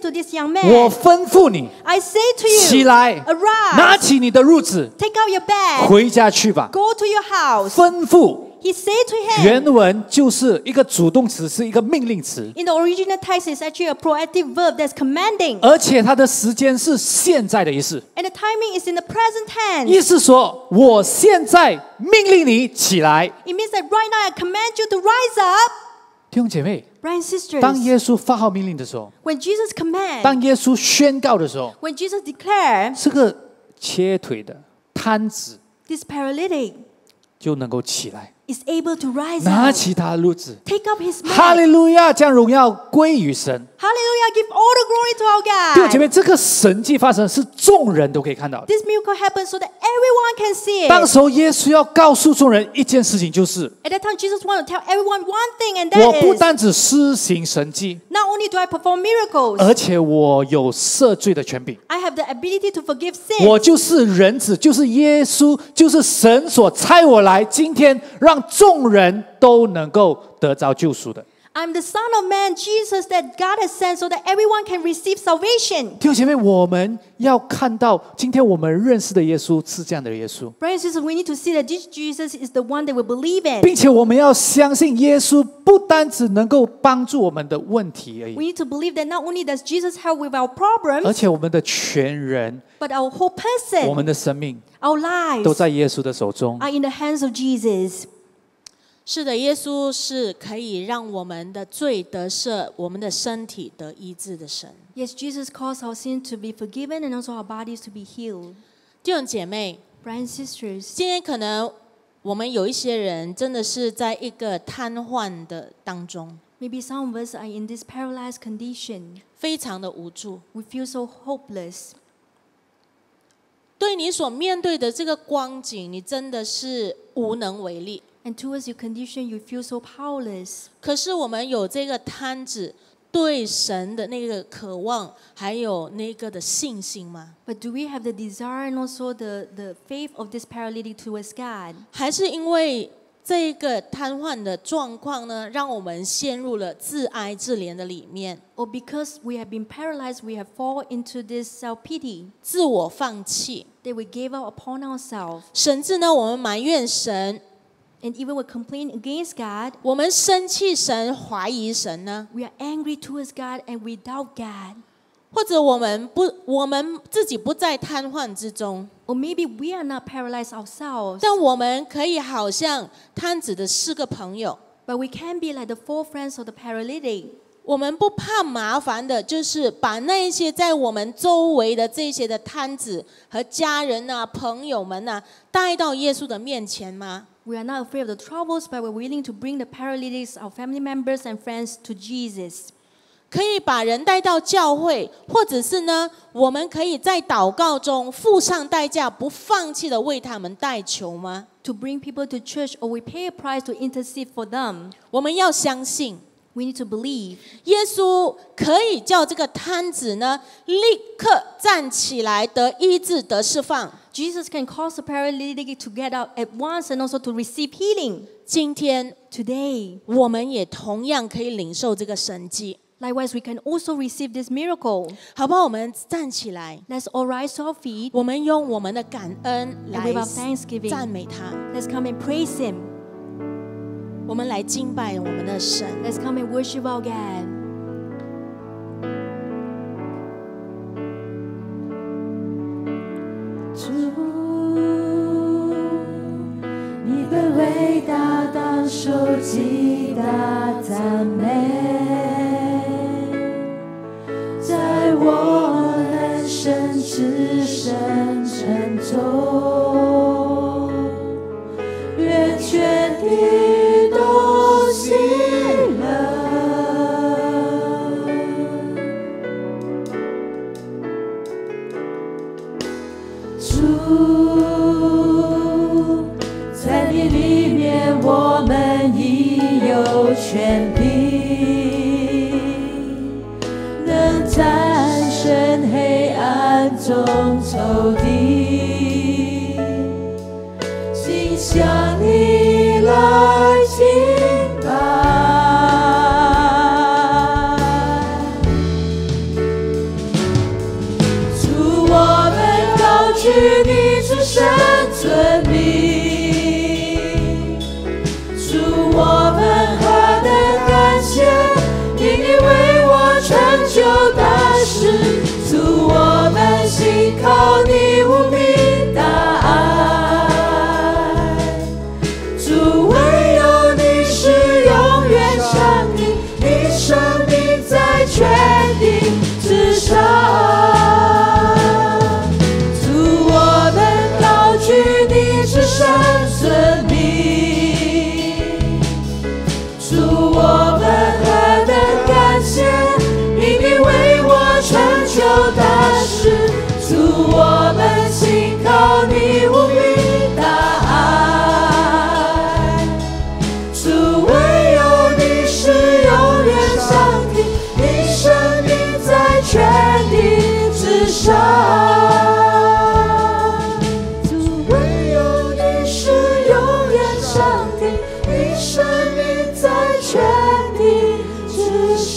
to this young man, 我吩咐你 I say to you, 起来， arise, 拿起你的褥子， take out your bag, 回家去吧。 go to your house. 吩咐 He said to him, 原文就是一个主动词，是一个命令词， in the original text, it's actually a proactive verb that's commanding. 而且它的时间是现在的意思。 And the timing is in the present tense. 意思说，我现在命令你起来。 It means that right now I command you to rise up. 弟兄姐妹， Brothers and sisters, 当耶稣发号命令的时候， when Jesus commands, 当耶稣宣告的时候， when Jesus declares, 这个切腿的瘫子 this paralytic 就能够起来， is able to rise 拿 up, 起他的褥子。 take up his mat. 哈利路亚，将荣耀归于神。 Hallelujah, give all the glory to our 弟兄姐 God. 妹，这个神迹发生是众人都可以看到的。 This miracle happened so that everyone can see 当 it. 时候耶稣要告诉众人一件事情，就是 At that time, Jesus wanted to tell everyone one thing, and 我 that 不 is, 单只施行神迹， not only do I perform miracles, 而且我有赦罪的权柄。 I have the ability to forgive sins. 我就是人子，就是耶稣，就是神所差我来，今天让众人都能够得着救赎的。 I'm the Son of Man, Jesus, that God has sent so that everyone can receive salvation. 弟兄姐妹，我们要看到今天我们认识的耶稣是这样的耶稣， Brothers and sisters, we need to see that this Jesus is the one that we believe in. 并且我们要相信耶稣不单只能够帮助我们的问题而已， We need to believe that not only does Jesus help with our problems, 而且我们的全人、 but our whole 我 person, 们的生命 our lives 都在耶稣的手中。 are in the hands of Jesus. 是的，耶稣是可以让我们的罪得赦，我们的身体得医治的神。 Yes, Jesus caused our sin to be forgiven and also our bodies to be healed. 弟兄姐妹， Brothers and sisters, 今天可能我们有一些人真的是在一个瘫痪的当中， maybe some of us are in this paralyzed condition. 非常的无助。 We feel so hopeless. 对你所面对的这个光景，你真的是无能为力。 And towards your condition, you feel so powerless. 可是我们有这个摊子，对神的那个渴望，还有那个的信心吗？ But do we have the desire and also the, the faith of this paralytic towards God? 还是因为这个瘫痪的状况呢，让我们陷入了自哀自怜的里面， Or because we have been paralyzed, we have fallen into this self-pity, 自我放弃， that we gave up upon ourselves. 甚至呢，我们埋怨神， And even we complain against God, 我们生气神，怀疑神呢， we are angry towards God and we doubt God. 或者我们不，我们自己不在瘫痪之中， Or maybe we are not paralyzed ourselves, 但我们可以好像瘫子的四个朋友， but we can be like the four friends of the paralytic. 我们不怕麻烦的，就是把那一些在我们周围的这些的摊子和家人啊、朋友们啊，带到耶稣的面前吗？ We are not afraid of the troubles, but we're willing to bring the paralytics, our family members and friends, to Jesus. 可以把人带到教会，或者是呢，我们可以在祷告中付上代价，不放弃的为他们代求吗？ To bring people to church, or we pay a price to intercede for them. 我们要相信， We need to believe 耶稣可以叫这个摊子呢，立刻站起来，得医治，得释放。 Jesus can cause the paralytic to get up at once and also to receive healing. 今天 Today, 我们也同样可以领受这个神迹。 likewise, we can also receive this miracle. 好不好？我们站起来， Let's all rise to our feet 我们用我们的感恩 and 来 with our thanksgiving, 赞美他， let's come and praise Him. 我们来敬拜我们的神。 Let's come and worship our God. 主，你被伟大当受极大赞美，在我人生至深沉中，愿全地都喜乐。主，在你里面我们已有权柄，能战胜黑暗中仇敌，心向你来敬拜。 举你至圣尊名。主，我们何等感谢，因你为我成就大事。主，我们信靠你无比大爱。主，唯有你是永远上帝，你生命在全地之上。主，我们高举你至圣尊名。主，我们何等感谢，因你为我成就大事。主，我们信靠你无比大爱。主，唯有你是永远上帝，你生命在全地之上。主，唯有你是永远上帝，你生命在全地之上。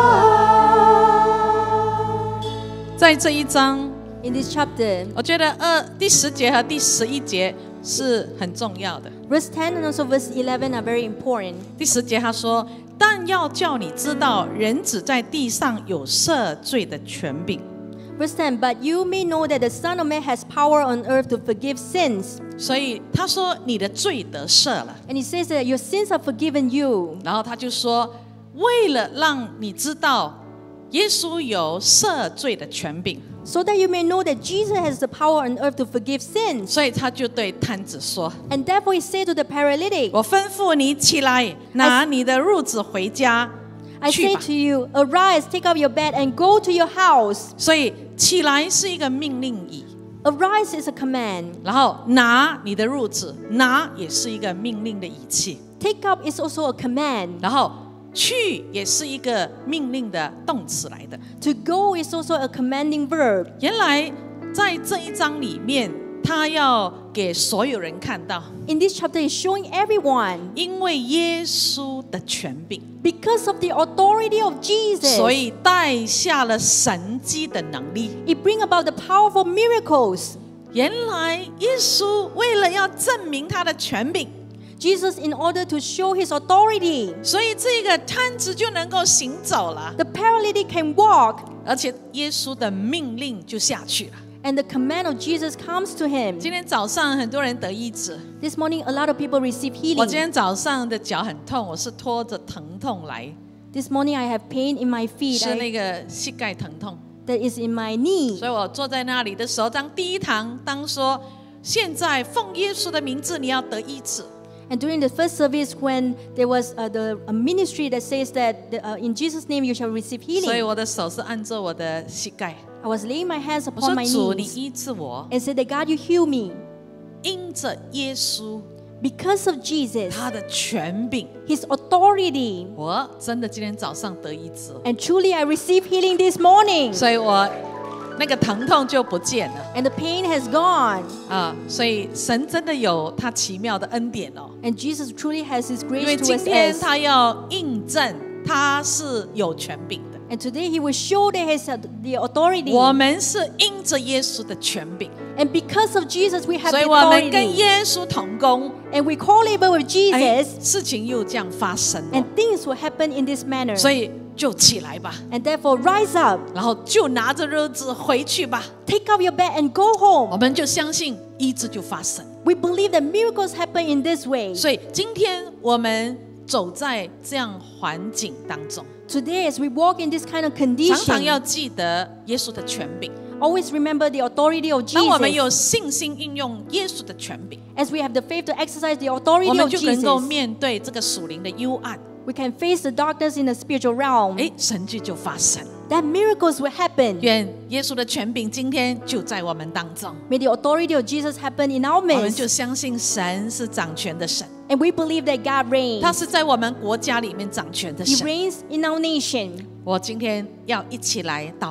在这一章 In this chapter, 我觉得二第十节和第十一节是很重要的。 verse ten and also verse eleven are very important. 第十节他说：“但要叫你知道，人子在地上有赦罪的权柄。” Verse ten, but you may know that the Son of Man has power on earth to forgive sins. 所以他说你的罪得赦了。 And he says that your sins are forgiven you. 然后他就说，为了让你知道耶稣有赦罪的权柄， So that you may know that Jesus has the power on earth to forgive sins. 所以他就对瘫子说 And therefore he said to the paralytic, 我吩咐你起来，拿你的褥子回家 I 去 say 吧。 to you, arise, take up your bed and go to your house. 所以起来是一个命令语， Arise is a command. 然后拿你的褥子，拿也是一个命令的语气， Take up is also a command. 然后去也是一个命令的动词来的。 To go is also a commanding verb. 原来在这一章里面，他要给所有人看到， In this chapter, he's showing everyone 因为耶稣的权柄， because of the authority of Jesus, 所以带下了神迹的能力。 it brings about the powerful miracles. 原来耶稣为了要证明他的权柄， Jesus, in order to show his authority, 所以这个瘫子就能够行走了， the paralytic can walk, 而且耶稣的命令就下去了。 and the command of Jesus comes to him. 今天早上很多人得医治， This morning, a lot of people receive 我今 healing. 天早上的脚很痛，我是拖着疼痛来， This morning, I have pain in my feet 是那 I, 个膝盖疼痛。 that is in my knee. 所以我坐在那里的时候，当第一堂当说，现在奉耶稣的名字，你要得医治。 And during the first service, when there was uh, the a ministry that says that the, uh, in Jesus' name you shall receive 所以 healing, 我的手是按着我的膝盖， I was laying my hands 我 upon my 说主，你 knees 医治我， and said that God, you heal me 因着耶稣 because of Jesus, 他的权柄， His authority. 我真的今天早上得医治， And truly, I received healing this morning, 所以我那个疼痛就不见了 and the pain has gone. 啊！所以神真的有他奇妙的恩典哦， And Jesus truly has His 因为 grace 今 towards 天 us. 他要印证他是有权柄的。 And today He will show that He has the authority. 我们是因着耶稣的权柄， And because of Jesus, we have 所 the 以我们跟 authority. 耶稣同工， And we co-labor with 哎 Jesus, 事情又这样发生了 and things will happen in this manner. 所以就起来吧， And therefore, rise up, 然后就拿着褥子回去吧。 take up your bed and go 我 home. 们就相信医治就发生。 We believe that miracles happen in this way. 所以今天我们走在这样环境当中， Today, as we walk in this kind of 常常要 condition, 记得耶稣的权柄。 always remember the authority of 当我们 Jesus. 有信心运用耶稣的权柄， As we have the faith to exercise the 我 authority 们 of 就能够 Jesus, 面对这个属灵的幽暗， we can face the darkness in the spiritual realm. 哎，神迹就发生。 That miracles will happen. 愿耶稣的权柄今天就在我们当中， May the authority of Jesus happen in our 我们 midst. 就相信神是掌权的神， And we believe that God 他 reigns. 是在我们国家里面掌权的 He 神。 reigns in our nation. 我今天要一起来祷告，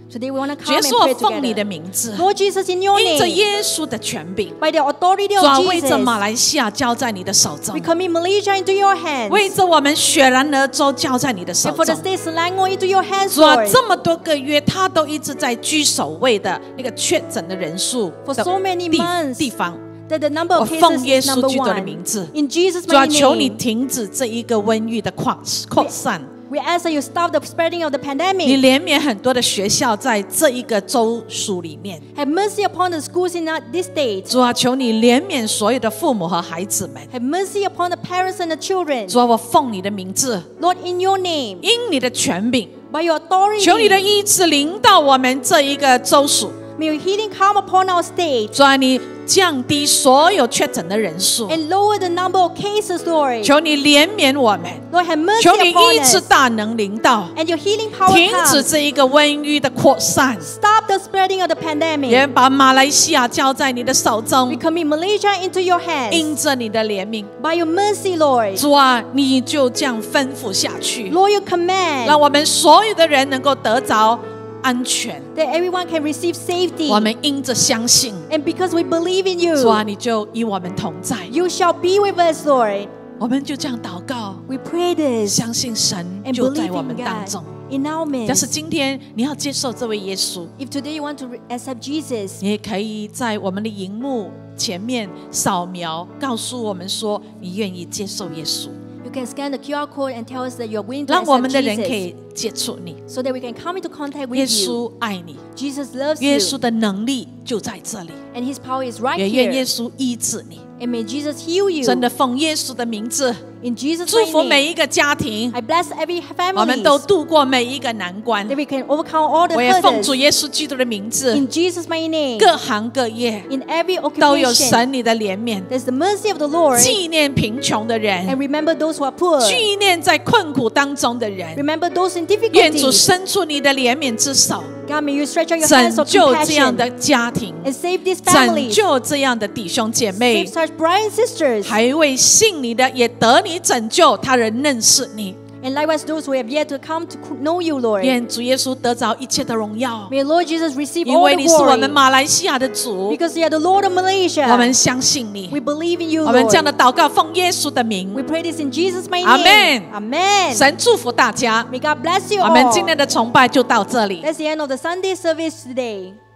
Today we want to 主 come 耶 and 稣，我 pray 奉你的 together. 名字， Lord Jesus, in your 因着 name, 耶稣的权柄， by the authority 主啊， of 为着马 Jesus, 来西亚交在你的手中 we，commit Malaysia into your hands. 为着我们雪兰莪州交在你的手 And for the 中。 state Selangor into your hands, 主啊， Lord. 这么多个月，他都一直在居首位的那个确诊的人数 For 的 so many 地 months, 地方。 that the number 我 of 奉 cases 耶 is 稣 number 基督的 one. 名字， In Jesus' 主啊， mighty 求你 name, 停止这一个瘟疫的扩扩散。 we ask that you stop the spreading of the 你 pandemic. 怜悯很多的学校在这一个州属里面。 Have mercy upon the schools in our- this state. 主啊，求你怜悯所有的父母和孩子们。 Have mercy upon the parents and the children. 主啊，我奉你的名字， Lord, in your name, 因你的权柄， by your authority, 求你的医治临到我们这一个州属。 may your healing come upon our state 主啊，你降低所有确诊的人数。 and lower the number of cases, Lord. 求你怜悯我们， Lord, have mercy 求你 upon 医治 us. 大能临到， And your healing power 停止 comes. 这一个瘟疫的扩散。 Stop the spreading of the pandemic. 也把马来西亚交在你的手 We 中， commit Malaysia into your 因 hands. 着你的怜悯， By your mercy, Lord. 主啊，你就这样吩咐下去， Lord, you command 让我们所有的人能够得着安全。 that everyone can receive safety. 我们因着相信， And because we believe in 主啊， you, 你就与我们同在。 you shall be with us, Lord. 我们就这样祷告， We pray this 相信神 and 就在 believe 我 in 们当中。 God in our 但是 midst. 今天你要接受这位耶稣， If today you want to re- accept Jesus, 你也可以在我们的荧幕前面扫描，告诉我们说你愿意接受耶稣， you can scan the Q R code and tell us that you're willing to 让我 accept 们的人可 Jesus, 以接触你。 so that we can come into contact 耶 with you. 稣爱你， Jesus loves 耶 you, 稣的能力就在这里， and His power is right 也愿耶 here. 稣医治你。 And may Jesus heal you. 真的奉耶稣的名字， In Jesus' 祝福 mighty 每 name, 一个家庭， I bless every 我们 family 都度过每一个难关。 that we can overcome all the 我也奉主 hurdles. 耶稣基督的名字， In Jesus' mighty name, 各行各业 in every 都有 occupation, 神你的怜悯， there's the mercy of the Lord. 纪念贫穷的 And 人， remember those who are poor. 纪念在困苦当中的人。 Remember those in 愿主 difficulty. 伸出你的怜悯之手， God, may you stretch out your hands 拯 of 救这样 compassion 的家庭， and save these 拯 families. 救这样的弟兄姐 Save 妹， such brothers and sisters. 还为信你的也得你拯救，他人认识你。 And likewise those who have yet to come to know you, Lord. 愿主耶稣得着一切的荣耀， May Lord Jesus receive 因 all 为 the 你是我们 glory. 马来西亚的主， Because you are the Lord of Malaysia. 我们相信你 We，believe in you, 我们这样 Lord. 的祷告奉耶稣的名 We，pray this in Jesus' mighty Amen. name. Amen. 神祝福大家。 May God bless you 我们 all. 今天的崇拜就到这里。 That's the end of the Sunday service today.